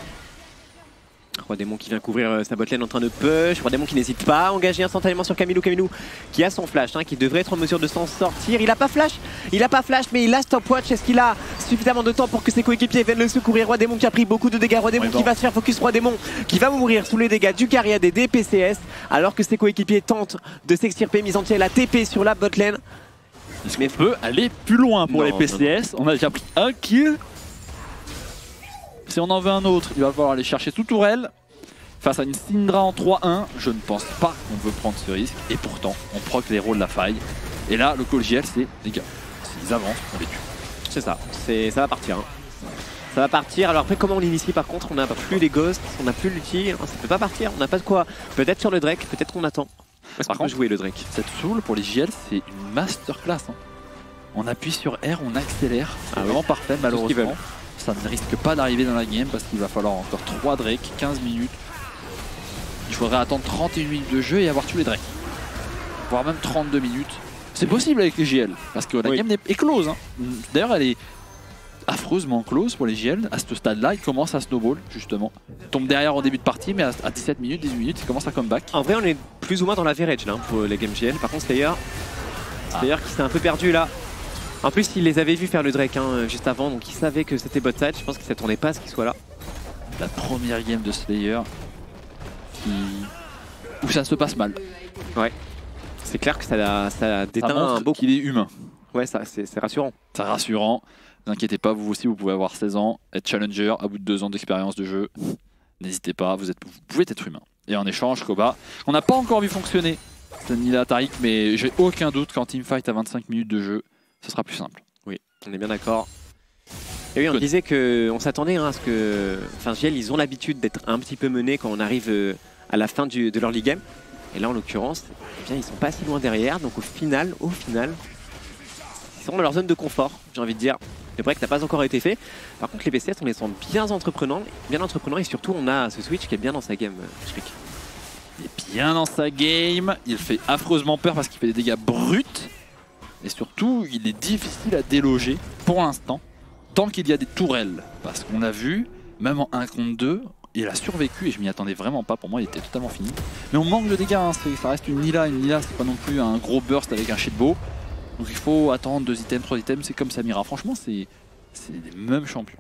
S1: Roi Démon qui vient couvrir euh, sa botlane en train de push. Roi Démon qui n'hésite pas à engager instantanément sur Camilo. Camilo qui a son flash, hein, qui devrait être en mesure de s'en sortir. Il a pas flash, il a pas flash, mais il a stopwatch. Est-ce qu'il a suffisamment de temps pour que ses coéquipiers viennent le secourir? Roi Démon qui a pris beaucoup de dégâts. Roi Démon ouais, qui bon. va se faire focus. Roi Démon qui va mourir sous les dégâts du Cariad et des P C S, alors que ses coéquipiers tentent de s'extirper. Misantiel la T P sur la botlane.
S2: Est-ce qu'on peut aller plus loin pour non, les P C S? Non, non. On a déjà pris un kill. Si on en veut un autre, il va falloir aller chercher sous tourelle. face à une Syndra en trois un, je ne pense pas qu'on veut prendre ce risque. Et pourtant, on proc les rôles de la faille. Et là, le call J L, c'est les gars, s'ils avancent, on les tue.
S1: C'est ça, ça va partir. Hein. Ça va partir. Alors après, comment on l'initie par contre? On n'a plus les ghosts, on n'a plus l'ulti, hein, ça peut pas partir. On n'a pas de quoi. Peut-être sur le Drake, peut-être qu'on attend. Par contre, jouer le Drake.
S2: Cette soul pour les J L, c'est une masterclass. Hein. On appuie sur R, on accélère. C'est ah vraiment oui. parfait, malheureusement. Ça ne risque pas d'arriver dans la game parce qu'il va falloir encore trois Drake, quinze minutes. Il faudrait attendre trente et une minutes de jeu et avoir tous les Drake. Voire même trente-deux minutes. C'est possible avec les J L parce que la oui. game est close. Hein. D'ailleurs, elle est affreusement close pour les J L. À ce stade-là, il commence à snowball, justement. Il tombe derrière au début de partie, mais à dix-sept minutes, dix-huit minutes, il commence à comeback.
S1: En vrai, on est plus ou moins dans l'average là pour les games J L. Par contre, Slayer, Slayer ah. qui s'est un peu perdu là. En plus, il les avait vus faire le Drake hein, juste avant, donc il savait que c'était bot side. Je pense qu'il ne s'attendait pas à ce qu'il soit là.
S2: La première game de Slayer qui... où ça se passe mal.
S1: Ouais. C'est clair que ça, ça déteint
S2: ça montre
S1: un beau.
S2: qu'il est humain.
S1: Ouais, ça c'est rassurant.
S2: C'est rassurant. Ne vous inquiétez pas, vous aussi, vous pouvez avoir seize ans, être challenger à bout de deux ans d'expérience de jeu. N'hésitez pas, vous, êtes, vous pouvez être humain. Et en échange, Koba, on n'a pas encore vu fonctionner Nila Taric, mais j'ai aucun doute qu'en teamfight à vingt-cinq minutes de jeu, ce sera plus simple.
S1: Oui, on est bien d'accord. Et oui, on Good. disait qu'on s'attendait hein, à ce que... Enfin, J L, ils ont l'habitude d'être un petit peu menés quand on arrive à la fin du, de leur league game. Et là, en l'occurrence, eh bien, ils sont pas si loin derrière. Donc au final, au final, ils sont dans leur zone de confort, j'ai envie de dire. Le break n'a pas encore été fait. Par contre, les P C S, on les sent bien entreprenants, bien entreprenants. Et surtout, on a ce Switch qui est bien dans sa game, Shriek.
S2: Il est bien dans sa game. Il fait affreusement peur parce qu'il fait des dégâts bruts. Et surtout, il est difficile à déloger pour l'instant, tant qu'il y a des tourelles. Parce qu'on a vu, même en un contre deux, il a survécu et je m'y attendais vraiment pas. Pour moi, il était totalement fini. Mais on manque de dégâts, hein. Ça reste une Nila. Une Nila, c'est pas non plus un gros burst avec un shitbow. Donc il faut attendre deux items, trois items. C'est comme Samira. Franchement, c'est les mêmes champions.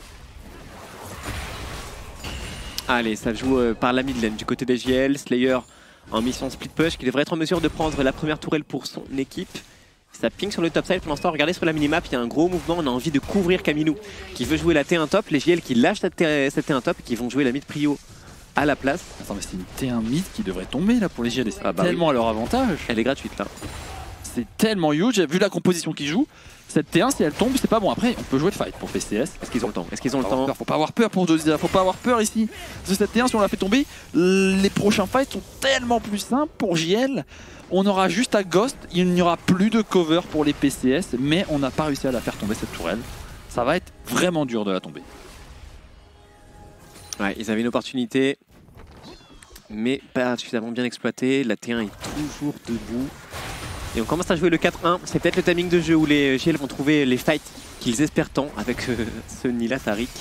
S1: Allez, ça joue euh, par la mid lane du côté des J L. Slayer en mission split push qui devrait être en mesure de prendre la première tourelle pour son équipe. Ça ping sur le top side pour l'instant. Regardez sur la minimap, il y a un gros mouvement. On a envie de couvrir Camilou qui veut jouer la T un top. Les J L qui lâchent cette T un top et qui vont jouer la mid prio à la place.
S2: Attends, mais c'est une T un mid qui devrait tomber là pour les J L. C'est ah bah tellement
S1: oui.
S2: à leur avantage.
S1: Elle est gratuite là.
S2: C'est tellement huge. Vu la composition qu'ils jouent, cette T un, si elle tombe, c'est pas bon. Après, on peut jouer le fight pour P C S.
S1: Est-ce qu'ils ont le temps Est-ce qu'ils ont le
S2: temps
S1: peur.
S2: Faut pas avoir peur pour Dozida. Faut pas avoir peur ici. Parce que cette T un, si on la fait tomber, les prochains fights sont tellement plus simples pour J L. On aura juste à Ghost. Il n'y aura plus de cover pour les P C S. Mais on n'a pas réussi à la faire tomber cette tourelle. Ça va être vraiment dur de la tomber.
S1: Ouais, ils avaient une opportunité. Mais pas suffisamment bien exploitée. La T un est toujours debout. Et on commence à jouer le quatre un. C'est peut-être le timing de jeu où les J L vont trouver les fights qu'ils espèrent tant avec euh, ce Nila Taric.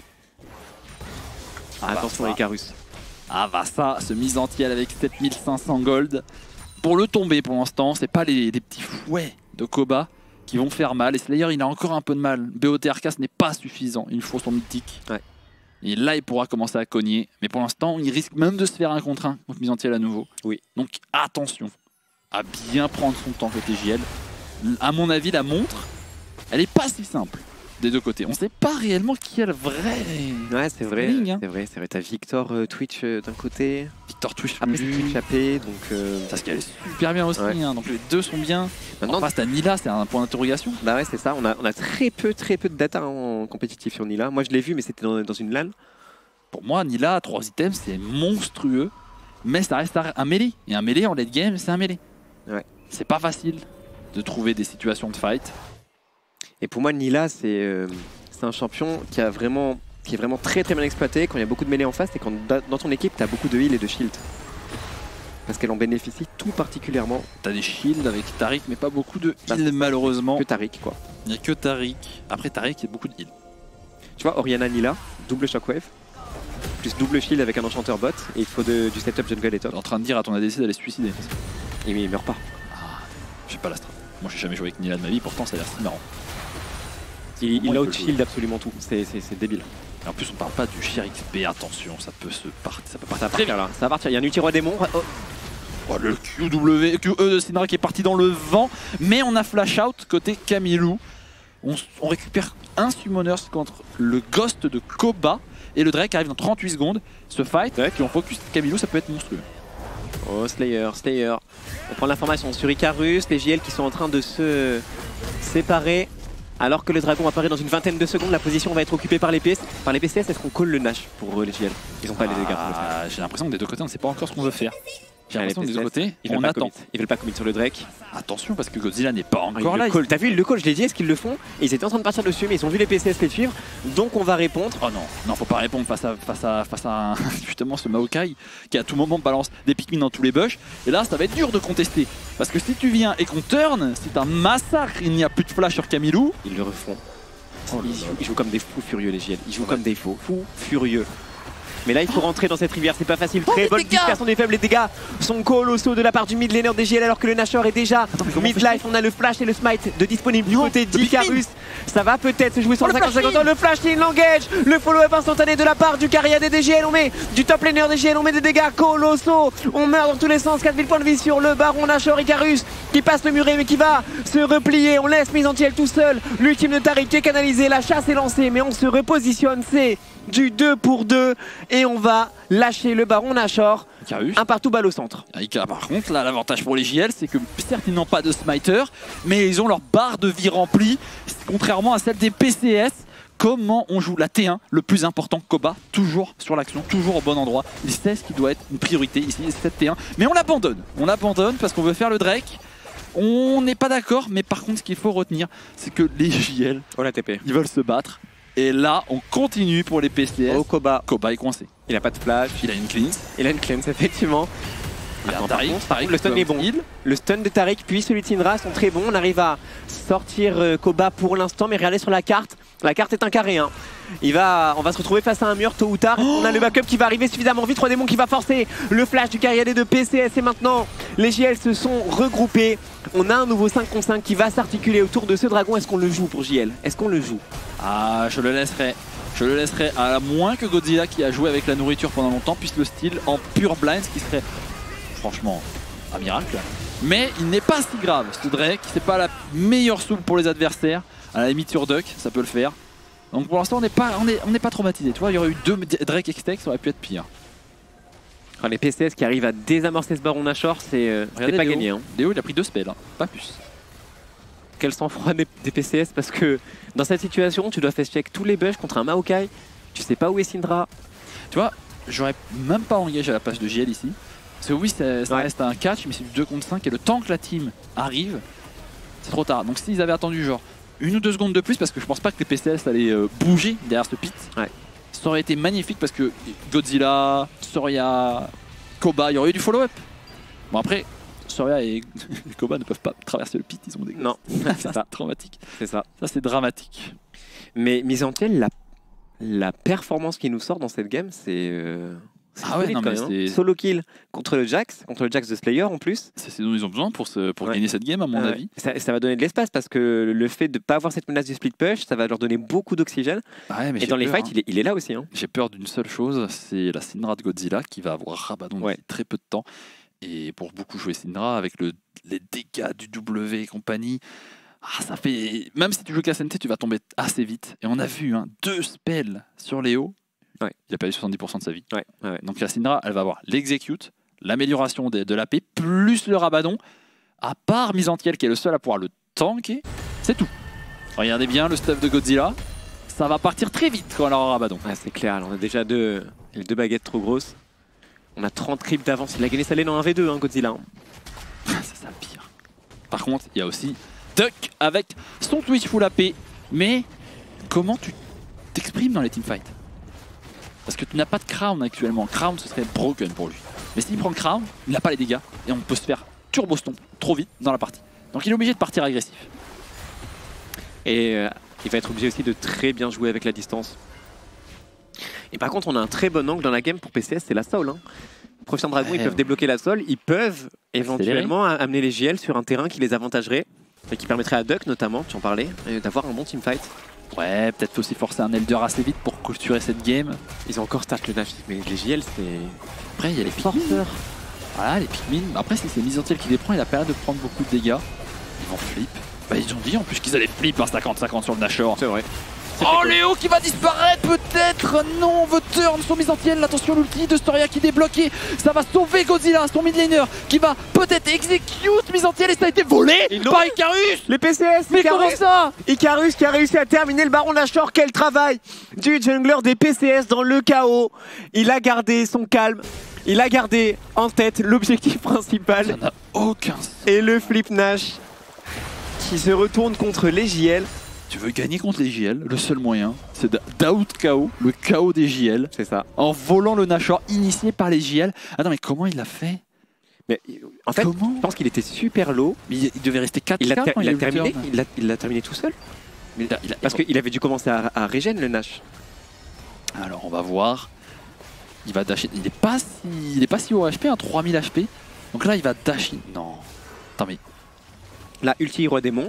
S1: Ah, attention bah, Icarus.
S2: Ah bah ça, ce mise en tiel avec sept mille cinq cents gold. Pour le tomber pour l'instant, c'est pas les, les petits fouets de Koba qui vont faire mal. Et Slayer, il a encore un peu de mal. B O T R K, ce n'est pas suffisant. Il faut son mythique. Ouais. Et là, il pourra commencer à cogner. Mais pour l'instant, il risque même de se faire un contre un contre mise en tiel à nouveau. Oui. Donc attention à bien prendre son temps côté J L. À mon avis, la montre, elle est pas si simple des deux côtés. On sait pas réellement qui est le vrai.
S1: Ouais, c'est vrai. Hein. C'est vrai, c'est vrai. T'as Victor euh, Twitch euh, d'un côté.
S2: Victor Twitch
S1: après c'est Twitch A P, donc. Euh...
S2: Parce qu'elle est super bien aussi. Ouais. Hein, donc les deux sont bien. Maintenant, en face, t'as Nila, c'est un point d'interrogation.
S1: Bah ouais, c'est ça. On a, on a très peu, très peu de data en compétitif sur Nila. Moi, je l'ai vu, mais c'était dans, dans une LAN.
S2: Pour moi, Nila, trois items, c'est monstrueux. Mais ça reste un melee. Et un melee en late game, c'est un melee. Ouais. C'est pas facile de trouver des situations de fight.
S1: Et pour moi, Nila, c'est euh, un champion qui, a vraiment, qui est vraiment très très bien exploité quand il y a beaucoup de mêlées en face et quand dans ton équipe, tu as beaucoup de heal et de shield. Parce qu'elle en bénéficie tout particulièrement.
S2: Tu as des shields avec Taric, mais pas beaucoup de heal bah, malheureusement.
S1: Que Taric, quoi.
S2: Il n'y a que Taric. Après Taric, il y a beaucoup de heal.
S1: Tu vois, Orianna Nila, double shockwave, plus double shield avec un enchanteur bot, et il faut de, du setup jungle et top.
S2: T'es en train de dire à ton A D C d'aller se suicider.
S1: Et mais il meurt pas.
S2: Ah, je sais pas la strat. Moi, j'ai jamais joué avec Nila de ma vie, pourtant ça a l'air si marrant.
S1: Il, il out-shield absolument tout, c'est débile.
S2: Et en plus, on parle pas du Cher X P, attention, ça peut se partir. Ça peut
S1: partir, partir là. Ça va partir. Il y a un ulti roi démon. Oh.
S2: Oh, le Q W, Q E de Syndra qui est parti dans le vent, mais on a flash out côté Camilou. On, on récupère un summoner contre le Ghost de Koba. et le Drake arrive dans trente-huit secondes. Ce fight, qui en focus Camilo, ça peut être monstrueux.
S1: Oh Slayer, Slayer. On prend l'information sur Icarus, les J L qui sont en train de se séparer. Alors que le dragon apparaît dans une vingtaine de secondes, la position va être occupée par les P S. Par les P C S, est-ce qu'on call le Nash pour les J L? Ils n'ont pas
S2: ah,
S1: les dégâts pour le faire.
S2: J'ai l'impression que des deux côtés, on ne sait pas encore ce qu'on veut faire. J'ai l'impression que des deux côtés,
S1: ils
S2: on attend.
S1: Ils veulent pas commit sur le Drake.
S2: Attention parce que Godzilla n'est pas encore
S1: ah,
S2: là.
S1: T'as vu, ils le call, je l'ai dit, est-ce qu'ils le font? Ils étaient en train de partir dessus, mais ils ont vu les P C S les suivre. Donc on va répondre.
S2: Oh non, non, faut pas répondre face à, face à, face à justement ce Maokai qui à tout moment balance des Pikmin dans tous les bush. Et là, ça va être dur de contester. Parce que si tu viens et qu'on turn, c'est un massacre. Il n'y a plus de flash sur Camilo.
S1: Ils le refont. Oh ils, jouent, ils jouent comme des fous furieux les J L, ils jouent ouais. comme des faux fous furieux. Mais là il faut rentrer dans cette rivière, c'est pas facile. Très bonne dispersion des faibles, les dégâts sont colossaux de la part du mid laner des J L alors que le Nashor est déjà mid-life. On a le flash et le smite de disponible du côté d'Icarus. Ça va peut-être se jouer sur oh, le cinquante cinquante ans. Le flash il l'engage, le follow-up instantané de la part du carrière des J L. On met du top laner des J L, on met des dégâts colossaux. On meurt dans tous les sens, quatre mille points de vie sur le baron Nashor. Icarus qui passe le muret mais qui va se replier. On laisse Misanthiel tout seul. L'ultime de Taric est canalisé, la chasse est lancée mais on se repositionne. C'est du deux pour deux et on va lâcher le baron Nashor. Un partout balle au centre.
S2: Par contre là l'avantage pour les J L c'est que certes ils n'ont pas de smiter mais ils ont leur barre de vie remplie contrairement à celle des P C S. Comment on joue la T un, le plus important, Koba, toujours sur l'action, toujours au bon endroit. Il sait ce qui doit être une priorité ici, cette T un. Mais on l'abandonne, on l'abandonne parce qu'on veut faire le Drake. On n'est pas d'accord, mais par contre ce qu'il faut retenir c'est que les J L,
S1: oh, la T P.
S2: Ils veulent se battre. Et là, on continue pour les P C S.
S1: Oh, Koba.
S2: Koba est coincé.
S1: Il a pas de flash.
S2: Il a une cleanse.
S1: Il a une cleanse, effectivement.
S2: Il a un Taric. Taric.
S1: Le stun est bon. Heal. Le stun de Taric puis celui de Syndra sont très bons. On arrive à sortir euh, Koba pour l'instant, mais regardez sur la carte. La carte est un carré. Hein. Il va, on va se retrouver face à un mur tôt ou tard. Oh, on a le backup qui va arriver suffisamment vite. trois démons qui va forcer le flash du carrière de P C S. Et maintenant, les J L se sont regroupés. On a un nouveau cinq contre cinq qui va s'articuler autour de ce dragon. Est-ce qu'on le joue pour J L? Est-ce qu'on le joue?
S2: Ah, je le laisserai. Je le laisserai à moins que Godzilla qui a joué avec la nourriture pendant longtemps puisse le steal en pure blind, ce qui serait franchement un miracle. Mais il n'est pas si grave, ce Drake, c'est pas la meilleure soupe pour les adversaires. À la limite sur Duck, ça peut le faire. Donc pour l'instant on n'est pas, on est, on n'est pas traumatisé. Tu vois, il y aurait eu deux Drake X-Tech, ça aurait pu être pire.
S1: Enfin, les P C S qui arrivent à désamorcer ce baron Nashor, c'est euh, pas Déo. Gagné. Hein.
S2: Déo il a pris deux spells, hein, pas plus.
S1: Quel sang-froid des, des P C S parce que dans cette situation tu dois face check tous les bush contre un Maokai, tu sais pas où est Syndra.
S2: Tu vois, j'aurais même pas engagé à la place de J L ici. Parce que oui ça, ça ouais. reste un catch mais c'est du deux contre cinq et le temps que la team arrive, c'est trop tard. Donc s'ils avaient attendu genre une ou deux secondes de plus, parce que je pense pas que les P C S allaient euh, bouger derrière ce pit, ouais. Ça aurait été magnifique parce que Godzilla, Soria, Koba, il y aurait eu du follow-up. Bon après, Soria et Koba ne peuvent pas traverser le pit, ils ont des...
S1: Non,
S2: c'est ça. Dramatique.
S1: C'est ça.
S2: Ça c'est dramatique.
S1: Mais Misanthiel, la, la performance qui nous sort dans cette game, c'est... Euh...
S2: Ah ouais, non, mais c'est...
S1: Solo kill contre le Jax, contre le Jax de Slayer en plus.
S2: C'est ce dont ils ont besoin pour, se, pour ouais. gagner cette game à mon
S1: ouais.
S2: avis.
S1: Ça, ça va donner de l'espace parce que le fait de ne pas avoir cette menace du split push, ça va leur donner beaucoup d'oxygène.
S2: Ouais, mais
S1: et dans les
S2: peur,
S1: fights,
S2: hein.
S1: il, est, il est là aussi. Hein.
S2: J'ai peur d'une seule chose, c'est la Syndra de Godzilla qui va avoir Rabadon ouais. très peu de temps. Et pour beaucoup jouer Syndra avec le, les dégâts du W et compagnie, ah, ça fait... même si tu joues Class N T, tu vas tomber assez vite. Et on a vu hein, deux spells sur Léo. Ouais. Il a perdu soixante-dix pour cent de sa vie.
S1: Ouais, ouais.
S2: Donc la Syndra, elle va avoir l'execute, l'amélioration de, de l'A P, plus le Rabadon. À part Misanthiel qui est le seul à pouvoir le tanker, c'est tout. Regardez bien le stuff de Godzilla. Ça va partir très vite quand on aura Rabadon.
S1: Ouais, c'est clair, alors on a déjà deux, les deux baguettes trop grosses. On a trente creeps d'avance. Il a gagné sa lane en un v deux, hein, Godzilla.
S2: C'est ça le pire. Par contre, il y a aussi Duck avec son Twitch full A P. Mais comment tu t'exprimes dans les teamfights? Parce que tu n'as pas de Crown actuellement. Crown, ce serait broken pour lui. Mais s'il prend Crown, il n'a pas les dégâts. Et on peut se faire turbo stomp trop vite dans la partie. Donc il est obligé de partir agressif.
S1: Et euh, il va être obligé aussi de très bien jouer avec la distance. Et par contre, on a un très bon angle dans la game pour P C S, c'est la Soul. Hein. Prochain dragon, ouais, ils peuvent ouais. débloquer la Soul. Ils peuvent éventuellement amener les J L sur un terrain qui les avantagerait. Et qui permettrait à Duck notamment, tu en parlais, d'avoir un bon teamfight.
S2: Ouais, peut-être aussi forcer un Elder assez vite pour clôturer cette game.
S1: Ils ont encore start le Nash, mais les J L c'est...
S2: Après il y a les Pikmin. Voilà, les Pikmin. Après si c'est Misanthiel qui les prend, il a pas l'air de prendre beaucoup de dégâts. Ils vont flip. Bah ils ont dit en plus qu'ils allaient flip un cinquante cinquante sur le Nashor.
S1: C'est vrai.
S2: Oh Léo qui va disparaître peut-être. Non, on veut turn sur mise en tienne. Attention l'ulti de Storia qui est débloqué. Ça va sauver Godzilla, son mid laner qui va peut-être execute mise en tienne et ça a été volé par Icarus.
S1: Les P C S,
S2: Mais
S1: Icarus,
S2: comment ça?
S1: Icarus qui a réussi à terminer le Baron Nashor. Quel travail du jungler des P C S dans le chaos. Il a gardé son calme. Il a gardé en tête l'objectif principal.
S2: Ça n'a aucun sens.
S1: Et le flip Nash qui se retourne contre les J L.
S2: Tu veux gagner contre les J L, le seul moyen, c'est d'out K O, le chaos des J L,
S1: C'est ça.
S2: en volant le Nashor initié par les J L. Attends, mais comment il l'a fait?
S1: Mais en fait,
S2: Comment
S1: je pense qu'il était super low.
S2: Mais il devait rester quatre
S1: Il l'a
S2: K quand
S1: il
S2: a
S1: a
S2: eu le
S1: terminé,
S2: turn.
S1: il l'a il l'a terminé tout seul.
S2: Il a- il a-
S1: Parce qu'il avait dû commencer à, à régène le Nash.
S2: Alors on va voir. Il va dasher. Il est pas si, il est pas si haut H P, hein, trois mille H P. Donc là il va dasher. Non. Attends mais
S1: Là, ulti roi démon.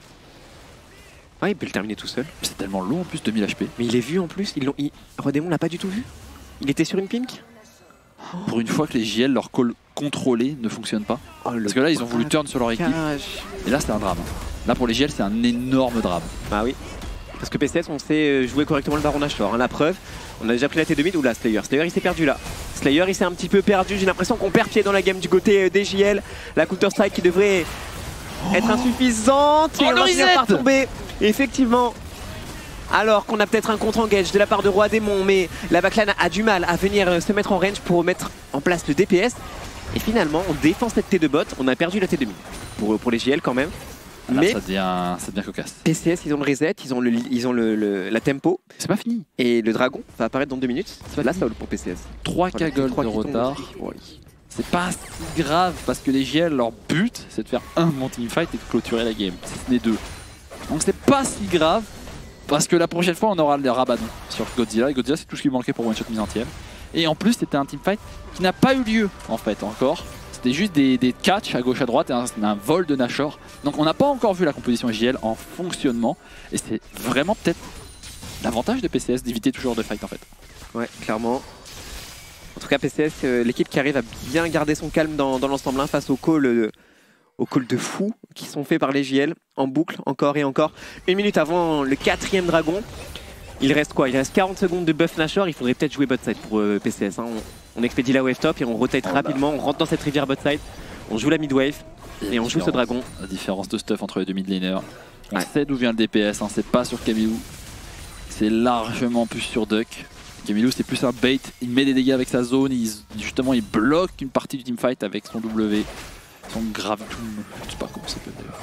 S1: Ouais, il peut le terminer tout seul.
S2: c'est tellement lourd en plus, deux mille H P.
S1: Mais il est vu en plus. Ils l'ont, il... Roi démon l'a pas du tout vu. Il était sur une pink.
S2: Pour une fois que les J L, leur call contrôlé ne fonctionne pas.
S1: Oh, le
S2: Parce que là ils ont voulu turn sur leur équipe.
S1: cache.
S2: Et là c'est un drame. Là pour les J L c'est un énorme drame.
S1: Bah oui. Parce que P C S, on sait jouer correctement le Baron Nashor. Hein, la preuve, on a déjà pris la T deux mid ou la Slayer. Slayer, il s'est perdu là. Slayer, il s'est un petit peu perdu. J'ai l'impression qu'on perd pied dans la game du côté euh, des J L. La Counter Strike qui devrait être insuffisante.
S2: Oh,
S1: Et on
S2: le
S1: va finir
S2: reset
S1: par tomber. Et effectivement, alors qu'on a peut-être un contre-engage de la part de Roi Démon, mais la backline a du mal à venir euh, se mettre en range pour mettre en place le D P S. Et finalement, on défend cette T deux bot. On a perdu la T deux mid pour, pour les J L quand même.
S2: Là
S1: Mais
S2: ça devient, ça devient cocasse.
S1: P C S, ils ont le reset, ils ont, le, ils ont le, le- la tempo.
S2: C'est pas fini.
S1: Et le dragon va apparaître dans deux minutes.
S2: pas
S1: Là,
S2: fini.
S1: ça roule pour P C S.
S2: trois K
S1: Voilà,
S2: gold
S1: trois
S2: de
S1: qui tombent
S2: retard.
S1: aussi. Oui.
S2: C'est pas si grave parce que les J L, leur but c'est de faire un bon teamfight et de clôturer la game, si ce n'est deux. Donc c'est pas si grave parce que la prochaine fois on aura le Rabadon sur Godzilla. Et Godzilla c'est tout ce qui manquait pour one shot mise en tienne. Et en plus c'était un teamfight qui n'a pas eu lieu en fait encore. C'était juste des, des catchs à gauche à droite et un, un vol de Nashor. Donc on n'a pas encore vu la composition J L en fonctionnement. Et c'est vraiment peut-être l'avantage de P C S d'éviter toujours de fight en fait.
S1: Ouais, clairement. En tout cas, P C S, euh, l'équipe qui arrive à bien garder son calme dans, dans l'ensemble hein, face aux calls, euh, aux calls de fous qui sont faits par les J L en boucle, encore et encore. Une minute avant le quatrième dragon. Il reste quoi? Il reste quarante secondes de buff Nashor. Il faudrait peut-être jouer bot side pour euh, P C S. Hein. On, on expédie la wave top et on rotate
S2: Oh
S1: rapidement. On rentre dans cette rivière bot side. On joue la mid wave et on joue ce dragon.
S2: La différence de stuff entre les deux mid laners. On
S1: Ouais.
S2: sait d'où vient le D P S, hein, c'est pas sur Camillou. C'est largement plus sur Duck. Camillou c'est plus un bait, il met des dégâts avec sa zone, il, justement il bloque une partie du teamfight avec son W, son Gravitum, je sais pas comment ça s'appelle d'ailleurs.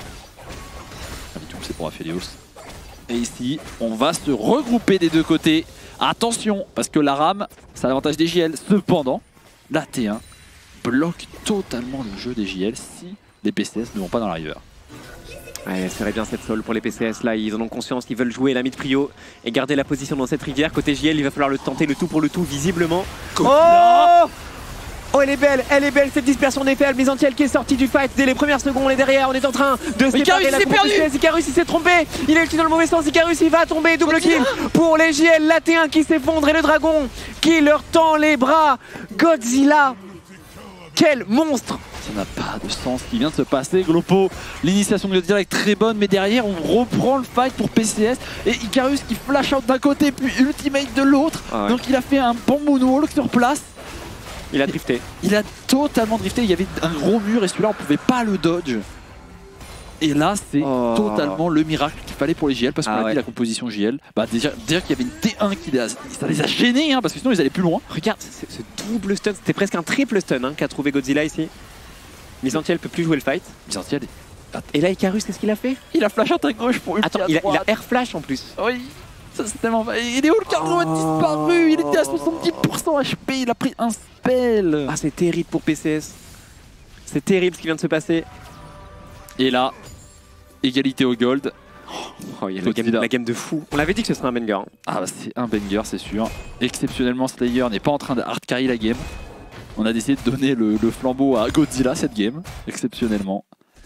S2: Gravitum c'est pour Aphelios. Et ici, on va se regrouper des deux côtés. Attention, parce que la rame, c'est l'avantage des J L. Cependant, la T un bloque totalement le jeu des J L si les P C S ne vont pas dans la river.
S1: Ouais, ça serait bien cette sol pour les P C S là, ils en ont conscience, ils veulent jouer la mid prio et garder la position dans cette rivière. Côté J L, il va falloir le tenter, le tout pour le tout visiblement. Oh Oh elle est belle, elle est belle cette dispersion des faibles, mise entière qui est sortie du fight dès les premières secondes, on est derrière, on est en train de
S2: Mais
S1: séparer
S2: Icarus
S1: la
S2: s'est
S1: troupe
S2: perdu.
S1: P C S. Icarus il s'est trompé, il est ulti dans le mauvais sens, Icarus il va tomber, double kill pour les J L, la T un qui s'effondre et le dragon qui leur tend les bras. Godzilla, quel monstre!
S2: Ça n'a pas de sens ce qui vient de se passer, Glopo. L'initiation de Godzilla est très bonne, mais derrière on reprend le fight pour P C S. Et Icarus qui flash out d'un côté, puis ultimate de l'autre.
S1: Ah ouais.
S2: Donc il a fait un bon moonwalk sur place.
S1: Il a drifté.
S2: Il a totalement drifté, il y avait un gros mur et celui-là on pouvait pas le dodge. Et là c'est
S1: Oh.
S2: totalement le miracle qu'il fallait pour les J L parce qu'on
S1: Ah
S2: a
S1: ouais.
S2: dit la composition J L. Bah déjà, déjà qu'il y avait une T un qui les a, ça les a gênés hein, parce que sinon ils allaient plus loin.
S1: Regarde, ce ce double stun, c'était presque un triple stun hein, qu'a trouvé Godzilla ici. Misantiel ne peut plus jouer le fight.
S2: Byzantiel,
S1: Et là, Icarus, qu'est-ce qu'il a fait?
S2: il a flash out à gauche pour ulti
S1: Attends,
S2: à
S1: il a, il
S2: droite.
S1: a air flash en plus.
S2: Oui, ça c'est tellement vrai. Et Léo le cargo a
S1: Oh.
S2: disparu, il était à soixante-dix pour cent H P, il a pris un spell.
S1: Ah, c'est terrible pour P C S. C'est terrible ce qui vient de se passer.
S2: Et là, égalité au gold.
S1: Oh, il y a la game,
S2: Godzilla.
S1: la game de fou. On l'avait dit que ce serait un banger. hein.
S2: Ah bah c'est un banger c'est sûr. Exceptionnellement Slayer n'est pas en train de hard carry la game. On a décidé de donner le, le flambeau à Godzilla cette game, exceptionnellement.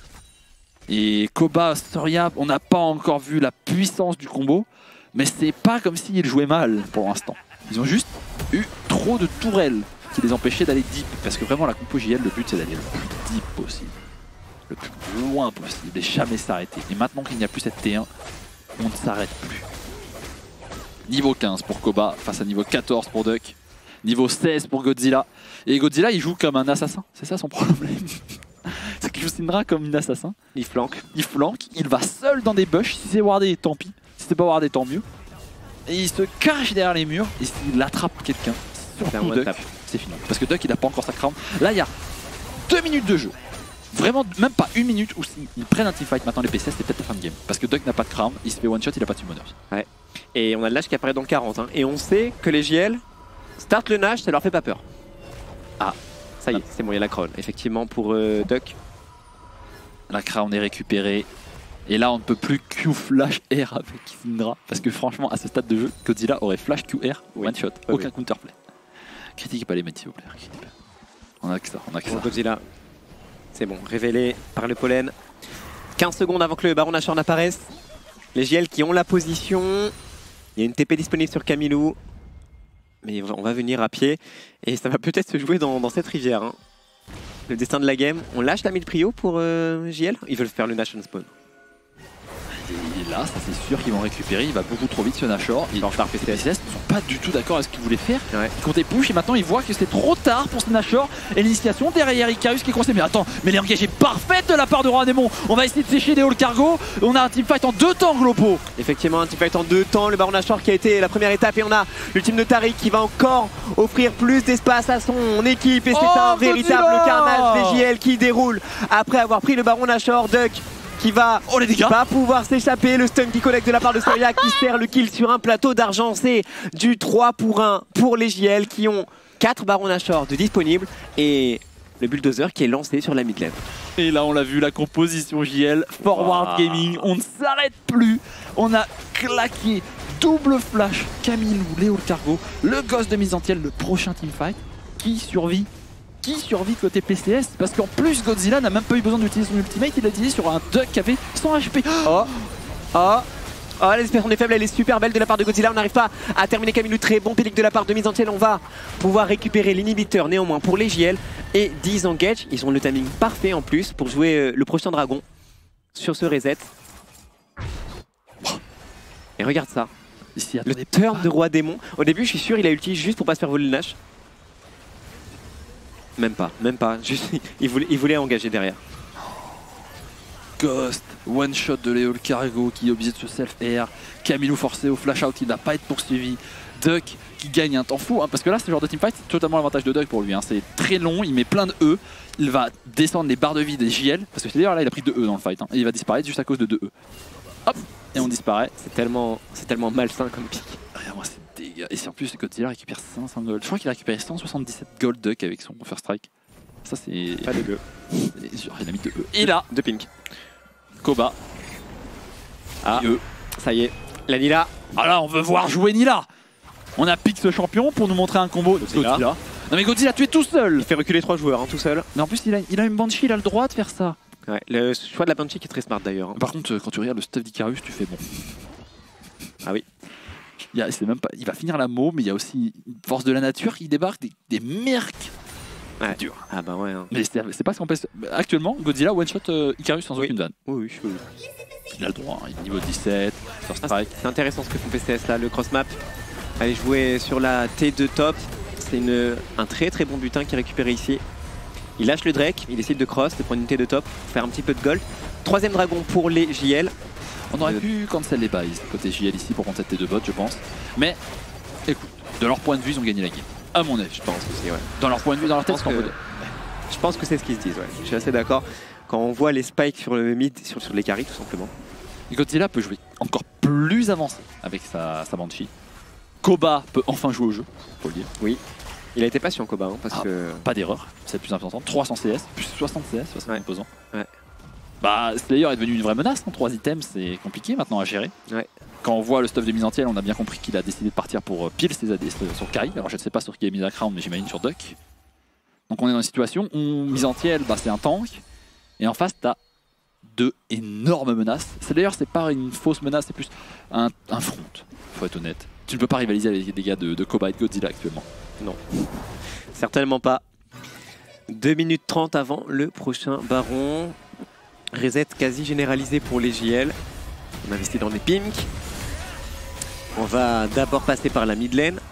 S2: Et Koba, Storia, on n'a pas encore vu la puissance du combo, mais c'est pas comme s'ils jouaient mal pour l'instant. Ils ont juste eu trop de tourelles qui les empêchaient d'aller deep. Parce que vraiment la compo J L, le but c'est d'aller le plus deep possible. Le plus loin possible et jamais s'arrêter. Et maintenant qu'il n'y a plus cette T un, on ne s'arrête plus. Niveau quinze pour Koba face à niveau quatorze pour Duck. Niveau seize pour Godzilla. Et Godzilla, il joue comme un assassin. C'est ça son problème. C'est qu'il joue Syndra comme un assassin.
S1: Il flanque.
S2: Il flanque, il va seul dans des bush. Si c'est wardé, tant pis. Si c'est pas wardé, tant mieux. Et il se cache derrière les murs. Et s'il attrape quelqu'un, surtout Duck, c'est fini. Parce que Duck, il a pas encore sa crown. Là, il y a deux minutes de jeu. Vraiment, même pas une minute où s'ils prennent un teamfight maintenant les P C S, c'est peut-être la fin de game. Parce que Duck n'a pas de crown, il se fait one shot, il a pas de summoner.
S1: Ouais. Et on a le Nash qui apparaît dans le quarante. Hein. Et on sait que les J L start le Nash, ça leur fait pas peur. Ah, ça y est, c'est bon, il y a la crown. Effectivement, pour euh, Duck.
S2: La crown est récupérée. Et là, on ne peut plus Q flash R avec Syndra. Parce que franchement, à ce stade de jeu, Godzilla aurait flash Q R, oui. one shot, oui, aucun oui. counterplay. Critiquez pas les mecs, s'il vous plaît. On a que ça, on a que
S1: pour
S2: ça.
S1: Godzilla. C'est bon, révélé par le pollen. quinze secondes avant que le Baron Nashor n'apparaisse. Les J L qui ont la position. Il y a une T P disponible sur Camilou. Mais on va venir à pied. Et ça va peut-être se jouer dans, dans cette rivière. Hein. Le destin de la game. On lâche la mid prio pour euh, J L. Ils veulent faire le Nash on spawn.
S2: Et là, ça c'est sûr qu'ils vont récupérer. Il va beaucoup trop vite ce Nashor. Ils
S1: en
S2: P C S ne sont pas du tout d'accord avec ce qu'ils voulaient faire.
S1: Ouais.
S2: Ils comptaient push et maintenant ils voient que c'est trop tard pour ce Nashor. Et l'initiation derrière Icarus qui est coincé. Mais attends, mais les engagés parfaite de la part de Roanemon. On va essayer de sécher les Hall Cargo. On a un teamfight en deux temps, Glopo.
S1: Effectivement, un teamfight en deux temps. Le Baron Nashor qui a été la première étape. Et on a l'ultime de Tariq qui va encore offrir plus d'espace à son équipe. Et c'est oh, un véritable Godzilla carnage des J L qui déroule après avoir pris le Baron Nashor. Duck qui va
S2: oh, les dégâts.
S1: pas pouvoir s'échapper. Le stun qui collecte de la part de Soya qui sert le kill sur un plateau d'argent. C'est du trois pour un pour les J L qui ont quatre Baron Nashor de disponibles et le bulldozer qui est lancé sur la mid lane.
S2: Et là on l'a vu, la composition J L, Forward oh. Gaming, on ne s'arrête plus. On a claqué double flash, Camilou, Léo le Cargo, le gosse de Misantiel, le prochain teamfight qui survit. Qui survit côté P C S parce qu'en plus Godzilla n'a même pas eu besoin d'utiliser son ultimate, il l'a utilisé sur un Duck qui avait cent H P.
S1: Oh, oh, oh, l'espérance est faible, elle est super belle de la part de Godzilla. On n'arrive pas à terminer Camilou, très bon pélic de la part de Misantiel. On va pouvoir récupérer l'inhibiteur néanmoins pour les J L et disengage. Ils ont le timing parfait en plus pour jouer le prochain dragon sur ce reset. Et regarde ça,
S2: ici,
S1: le turn de Roi Démon. Au début je suis sûr il a ulti juste pour pas se faire voler le Nash. Même pas, même pas. Juste, il, voulait, il voulait engager derrière.
S2: Ghost, one shot de Léo le Cargo qui est obligé de se self-air. Camilou forcé au flash out, il ne va pas être poursuivi. Duck qui gagne un temps fou, hein, parce que là, ce genre de teamfight, c'est totalement l'avantage de Duck pour lui. Hein. C'est très long, il met plein de E. Il va descendre les barres de vie des J L, parce que c'est d'ailleurs là, il a pris deux E dans le fight. Hein, et il va disparaître juste à cause de deux E. Hop, et on disparaît.
S1: C'est tellement, c'est tellement malsain comme pic.
S2: Regarde-moi, c'est dégâts. Et si en plus Godzilla récupère cinq cents gold. Je crois qu'il a récupéré cent soixante-dix-sept gold Duck avec son first strike. Ça c'est...
S1: Pas dégueu.
S2: Il a mis deux E. Et là,
S1: deux pink.
S2: Koba.
S1: Ah, E. Ça y est. La Nila.
S2: Ah là, on veut voir jouer Nila. On a pick ce champion pour nous montrer un combo.
S1: Godzilla.
S2: Godzilla. Non mais Godzilla, tu es tout seul.
S1: Il fait reculer trois joueurs, hein, tout seul.
S2: Mais en plus, il a, il a une Banshee, il a le droit de faire ça.
S1: Ouais, le choix de la Banshee qui est très smart d'ailleurs. Hein.
S2: Par contre, quand tu regardes le stuff d'Icarus, tu fais bon.
S1: Ah oui.
S2: Il, y a, même pas, il va finir la mot, mais il y a aussi une force de la nature qui débarque, des, des mercs.
S1: Ouais. Dur. Ah bah ouais. Hein.
S2: Mais c'est pas ce qu'on peut. Actuellement, Godzilla one shot euh, Icarus sans
S1: oui.
S2: aucune vanne.
S1: Oui, oui, oui.
S2: Il a le droit, hein. Il est niveau dix-sept, first strike.
S1: Ah, c'est intéressant ce que font P C S là, le cross map. Aller jouer sur la T deux top. C'est un très très bon butin qui est récupéré ici. Il lâche le Drake, il décide de cross, de prendre une T deux top, faire un petit peu de gold. Troisième dragon pour les J L.
S2: On aurait euh... pu cancel les buys côté J L ici pour prendre cette T deux bot, je pense. Mais écoute, de leur point de vue, ils ont gagné la game. À mon avis, je pense aussi, ouais. Dans leur point de vue, dans leur tête,
S1: je pense que, je pense que c'est ce qu'ils se disent, ouais. Je suis assez d'accord. Quand on voit les spikes sur le mid, sur, sur les carries tout simplement.
S2: Et Godzilla peut jouer encore plus avancé avec sa, sa Banshee. Koba peut enfin jouer au jeu, faut le dire.
S1: Oui. Il a été patient Koba, hein, parce
S2: ah,
S1: que...
S2: Pas d'erreur, c'est le plus important. trois cents C S, plus soixante C S, soixante
S1: ouais.
S2: composants.
S1: Ouais.
S2: Bah, Slayer est devenu une vraie menace, hein. trois items, c'est compliqué maintenant à gérer.
S1: Ouais.
S2: Quand on voit le stuff de Misantiel, on a bien compris qu'il a décidé de partir pour pile ses A D sur Kai. Alors je ne sais pas sur qui il a mis la crown, mais j'imagine sur Duck. Donc on est dans une situation où Misantiel, bah, c'est un tank, et en face, t'as deux énormes menaces. D'ailleurs, c'est pas une fausse menace, c'est plus un, un front, faut être honnête. Tu ne peux pas rivaliser avec les dégâts de, de Koba et de Godzilla actuellement.
S1: Non, certainement pas. deux minutes trente avant le prochain Baron. Reset quasi généralisé pour les J L. On investit dans des pinks. On va d'abord passer par la mid lane.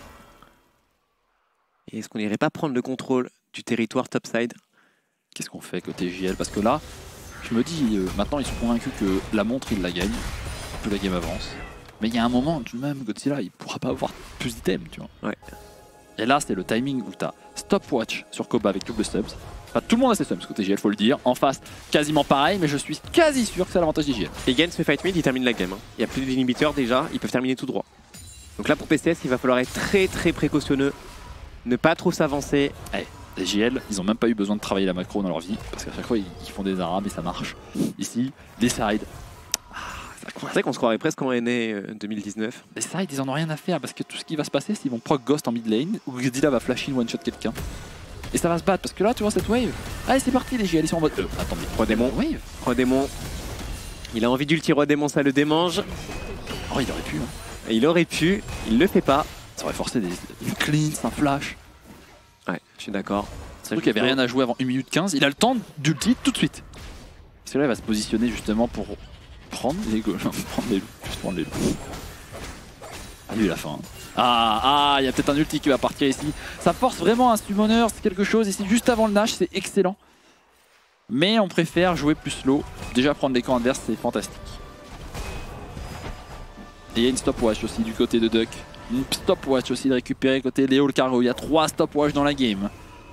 S1: Et est-ce qu'on n'irait pas prendre le contrôle du territoire topside?
S2: Qu'est-ce qu'on fait côté J L? Parce que là, je me dis, euh, maintenant ils sont convaincus que la montre, ils la gagnent. Plus la game avance. Mais il y a un moment, tout de même, Godzilla, il pourra pas avoir plus d'items, tu vois.
S1: Ouais.
S2: Et là, c'est le timing où tu as stopwatch sur Koba avec double subs. Enfin, tout le monde a ses subs côté J L, faut le dire. En face, quasiment pareil, mais je suis quasi sûr que c'est l'avantage des J L.
S1: Et Gain se fight mid, il termine la game. Hein. Il n'y a plus d'inhibiteurs déjà, ils peuvent terminer tout droit. Donc là, pour P C S, il va falloir être très très précautionneux. Ne pas trop s'avancer.
S2: Eh, les J L, ils ont même pas eu besoin de travailler la macro dans leur vie. Parce qu'à chaque fois, ils ils font des arabes et ça marche. Ici, les sides.
S1: C'est vrai qu'on se croirait presque en N A euh, deux mille dix-neuf.
S2: Les sides, ils en ont rien à faire parce que tout ce qui va se passer, c'est qu'ils vont proc Ghost en mid lane ou Godzilla va flash in one shot quelqu'un. Et ça va se battre parce que là, tu vois cette wave. Allez, c'est parti, les J L, ils sont en mode. Euh, attends, mais
S1: Roi démon.
S2: wave.
S1: Roi démon. Il a envie d'ulti Roi démon, ça le démange.
S2: Oh, il aurait pu. Hein.
S1: Et il aurait pu, il le fait pas.
S2: Ça aurait forcé des, une cleanse, un flash.
S1: Ouais, je suis d'accord.
S2: C'est vrai qu'il n'y avait rien à jouer avant une minute quinze. Il a le temps d'ulti tout de suite. Parce que là, il va se positionner justement pour prendre les go- prendre les loups. Juste prendre les loups. Ah, lui, la fin. Ah, ah, il y a peut-être un ulti qui va partir ici. Ça force vraiment un summoner, c'est quelque chose. Ici, juste avant le Nash, c'est excellent. Mais on préfère jouer plus slow. Déjà, prendre les camps adverses, c'est fantastique. Et il y a une stopwatch aussi du côté de Duck. Une stopwatch aussi de récupérer côté Léo le cargo. Il y a trois stopwatch dans la game.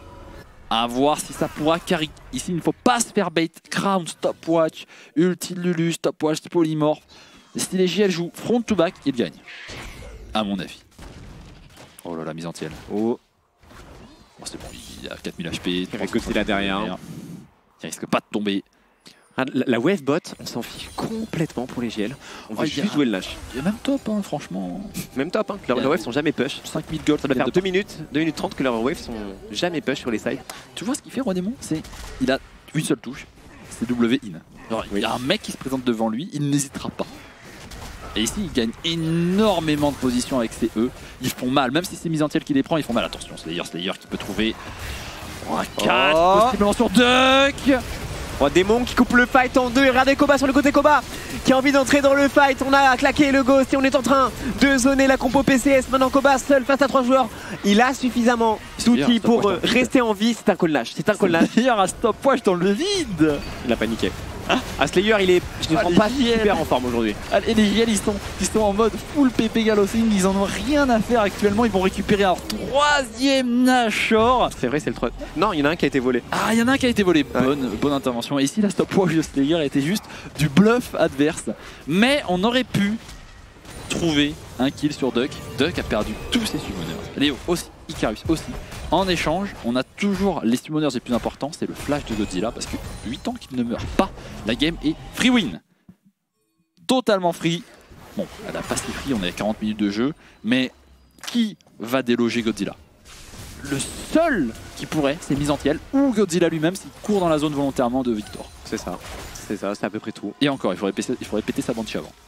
S2: À voir si ça pourra carry. Ici, il ne faut pas se faire bait. Crown, stopwatch, ulti de Lulu, stopwatch, polymorph. Si les J L jouent front to back, ils gagnent. À mon avis. Oh là là, mise en tielle.
S1: Oh,
S2: Bon, c'est bon, il a quatre mille H P.
S1: Avec Godzilla derrière.
S2: Il risque pas de tomber.
S1: ah, la, la wave bot, on s'en fiche complètement pour les G L. On veut
S2: Ouais,
S1: juste
S2: y a-
S1: jouer le Nash.
S2: Il y a même top, hein, franchement.
S1: Même top, hein. Leurs
S2: Y a-
S1: leurs waves sont jamais push.
S2: cinq mille gold,
S1: Ça doit faire
S2: de
S1: deux minutes, deux minutes trente que leurs waves sont jamais push sur les sides.
S2: Tu vois ce qu'il fait, Roi Démon? C'est il a une seule touche, c'est W in. Genre, il y a un mec qui se présente devant lui, il n'hésitera pas. Et ici, il gagne énormément de position avec ses E. Ils font mal, même si c'est mise en tielle qui les prend, ils font mal. Attention, Slayer, Slayer qui peut trouver un quatre,
S1: Oh.
S2: possiblement sur Duck.
S1: Roi démon qui coupe le fight en deux et regardez Koba sur le côté Koba qui a envie d'entrer dans le fight. On a claqué le ghost et on est en train de zoner la compo P C S. Maintenant Koba seul face à trois joueurs. Il a suffisamment d'outils pour euh, rester en vie. C'est un call lâche. C'est un call lâche.
S2: Slayer a stopwatch dans le vide.
S1: Il a paniqué. Ah, Slayer, il est, je ne
S2: Ah,
S1: sens
S2: les
S1: pas
S2: J L.
S1: super en forme aujourd'hui.
S2: Et les J L, ils sont, ils sont en mode full P P Galosing, ils en ont rien à faire actuellement. Ils vont récupérer un troisième Nashor.
S1: C'est vrai, c'est le trois. Non, il y en a un qui a été volé.
S2: Ah, il y en a un qui a été volé.
S1: Ouais.
S2: Bonne, bonne intervention. Et ici, la stopwatch de Slayer était juste du bluff adverse. Mais on aurait pu trouver un kill sur Duck. Duck a perdu tous ses summoners. Léo aussi, Icarus aussi. En échange, on a toujours les summoners les plus importants, c'est le flash de Godzilla, parce que huit ans qu'il ne meurt pas, la game est free win. Totalement free. Bon, elle a pas si free, on est à quarante minutes de jeu, mais qui va déloger Godzilla? Le seul qui pourrait, c'est mise en tielle, ou Godzilla lui-même s'il court dans la zone volontairement de Victor.
S1: C'est ça. C'est ça, c'est à peu près tout.
S2: Et encore, il faudrait péter, il faudrait péter sa banshee avant.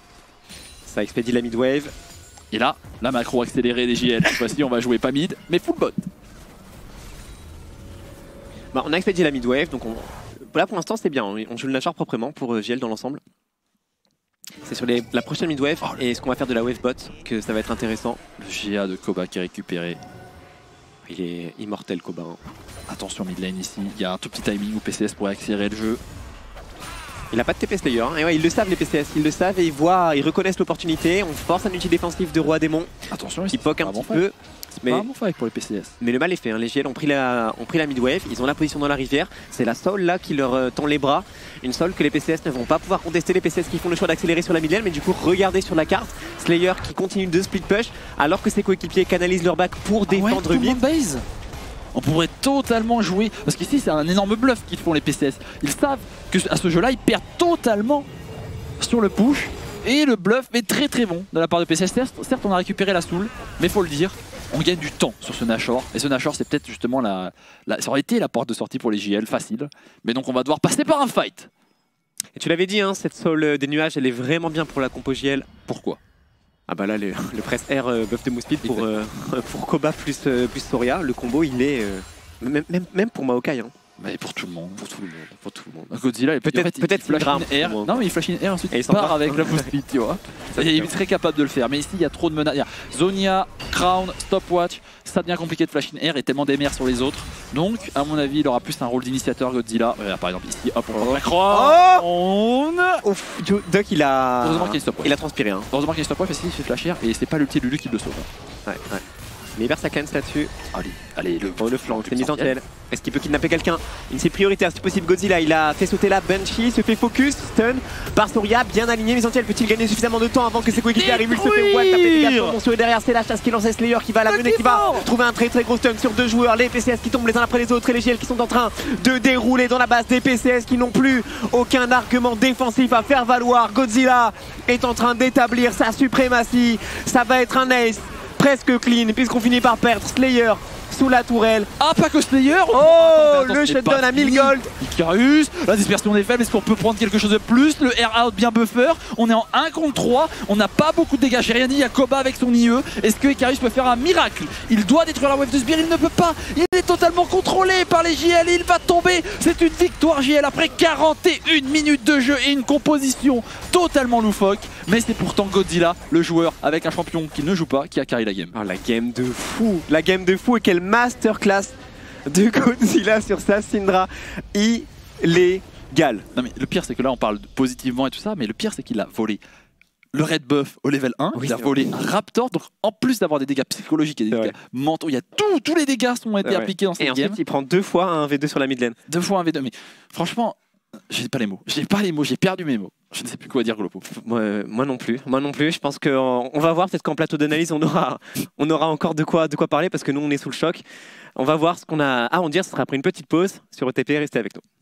S1: Ça expédie la mid wave.
S2: Et là, la macro accélérée des J L. Cette fois-ci, on va jouer pas mid, mais full bot.
S1: Bah, on a expédié la mid wave, donc on... là pour l'instant c'est bien. On joue le Nashor proprement pour euh, G L dans l'ensemble. C'est sur les... la prochaine mid wave et ce qu'on va faire de la wave bot que ça va être intéressant.
S2: Le G A de Koba qui est récupéré.
S1: Il est immortel Koba. Hein.
S2: Attention mid lane ici, il y a un tout petit timing où P C S pourrait accélérer le jeu.
S1: Il a pas de T P Slayer, hein. Et ouais, ils le savent les P C S, ils le savent et ils voient, ils reconnaissent l'opportunité. On force un ulti défensif de Roi Démon
S2: Attention,
S1: qui poke un
S2: bon
S1: petit peu.
S2: Mais
S1: Mais,
S2: un bon fight pour les P C S.
S1: mais le mal est fait, hein. Les G L ont pris la, ont pris la mid wave, ils ont la position dans la rivière. C'est la Soul là qui leur euh, tend les bras. Une Soul que les P C S ne vont pas pouvoir contester. Les P C S qui font le choix d'accélérer sur la mid lane, mais du coup regardez sur la carte Slayer qui continue de split push alors que ses coéquipiers canalisent leur back pour défendre
S2: ah ouais,
S1: mid.
S2: base. On pourrait totalement jouer, parce qu'ici c'est un énorme bluff qu'ils font les P C S. Ils savent que à ce jeu-là, ils perdent totalement sur le push. Et le bluff est très très bon de la part de P C S. Certes, certes, on a récupéré la soul, mais faut le dire, on gagne du temps sur ce Nashor. Et ce Nashor, c'est peut-être justement la, la... Ça aurait été la porte de sortie pour les J L, facile. Mais donc on va devoir passer par un fight.
S1: Et tu l'avais dit, hein, cette Soul des nuages, elle est vraiment bien pour la compo J L.
S2: Pourquoi?
S1: Ah bah là, le, le press R euh, buff de Mouspid pour, euh, pour Koba plus, euh, plus Soria, le combo il est, euh, même, même, même pour Maokai, hein.
S2: Mais pour tout le monde.
S1: Pour tout le monde. Pour tout le monde.
S2: Godzilla, et
S1: peut-être
S2: en fait,
S1: peut-être
S2: flash
S1: grave.
S2: in air. Non, mais il flash in air, ensuite
S1: et
S2: il part avec la boost speed, tu vois.
S1: Ça,
S2: et il serait capable de le faire. Mais ici, il y a trop de menaces. Il y a Zonia, Crown, Stopwatch. Ça devient compliqué de flash in air et tellement des mers sur les autres. Donc, à mon avis, il aura plus un rôle d'initiateur Godzilla. Euh, par exemple, ici, hop, on va croire.
S1: Oh on... Ouf, Doc, il a.
S2: Heureusement qu'il y a une stopwatch.
S1: Il a transpiré. Hein.
S2: Heureusement qu'il y a une stopwatch parce qu'il fait flash air et c'est pas l'ulti Lulu qui le sauve.
S1: Ouais, ouais. Mais il perd sa cleanse là-dessus.
S2: Allez, allez, le,
S1: oh, le flanc, c'est mis en tel. Est-ce qu'il peut kidnapper quelqu'un? Une c'est prioritaire, si possible. Godzilla, il a fait sauter la Banshee, se fait focus, stun par Soria, bien aligné. Misentiel peut-il gagner suffisamment de temps avant que ses coéquipiers arrivent? Il se fait one, taper des dégâts monstrueux derrière. C'est la chasse qui lance Slayer qui va la mener, qui va trouver un très très gros stun sur deux joueurs. Les P C S qui tombent les uns après les autres et les G L qui sont en train de dérouler dans la base des P C S qui n'ont plus aucun argument défensif à faire valoir. Godzilla est en train d'établir sa suprématie. Ça va être un ace presque clean puisqu'on finit par perdre Slayer sous la tourelle.
S2: Ah, pas que Slayer.
S1: Oh, le shutdown à mille gold.
S2: Icarus, la dispersion est faible. Est-ce qu'on peut prendre quelque chose de plus? Le air out bien buffer. On est en un contre trois. On n'a pas beaucoup de dégâts. J'ai rien dit. Il y a Koba avec son I E. Est-ce que Icarus peut faire un miracle? Il doit détruire la wave de Sbire. Il ne peut pas. Il est totalement contrôlé par les J L. Il va tomber. C'est une victoire J L après quarante et une minutes de jeu et une composition totalement loufoque. Mais c'est pourtant Godzilla, le joueur avec un champion qui ne joue pas, qui a carry la game.
S1: Oh, la game de fou. La game de fou et quelle masterclass de Godzilla sur sa Syndra illégale.
S2: Non mais le pire c'est que là on parle positivement et tout ça, mais le pire c'est qu'il a volé le red buff au level un,
S1: oui,
S2: il a volé
S1: vrai.
S2: un raptor, donc en plus d'avoir des dégâts psychologiques et des dégâts
S1: vrai.
S2: mentaux, il y a tout, tous les dégâts sont été
S1: ouais.
S2: appliqués dans cette
S1: et
S2: game.
S1: Et ensuite il prend deux fois un V deux sur la mid lane.
S2: Deux fois un V deux, mais franchement, j'ai pas les mots, j'ai pas les mots, j'ai perdu mes mots. Je ne sais plus quoi dire, Glopo.
S1: Moi, moi non plus, moi non plus. Je pense qu'on va voir, peut-être qu'en plateau d'analyse, on aura, on aura encore de quoi, de quoi parler parce que nous, on est sous le choc. On va voir ce qu'on a à en dire. Ce sera après une petite pause sur O T P. Restez avec nous.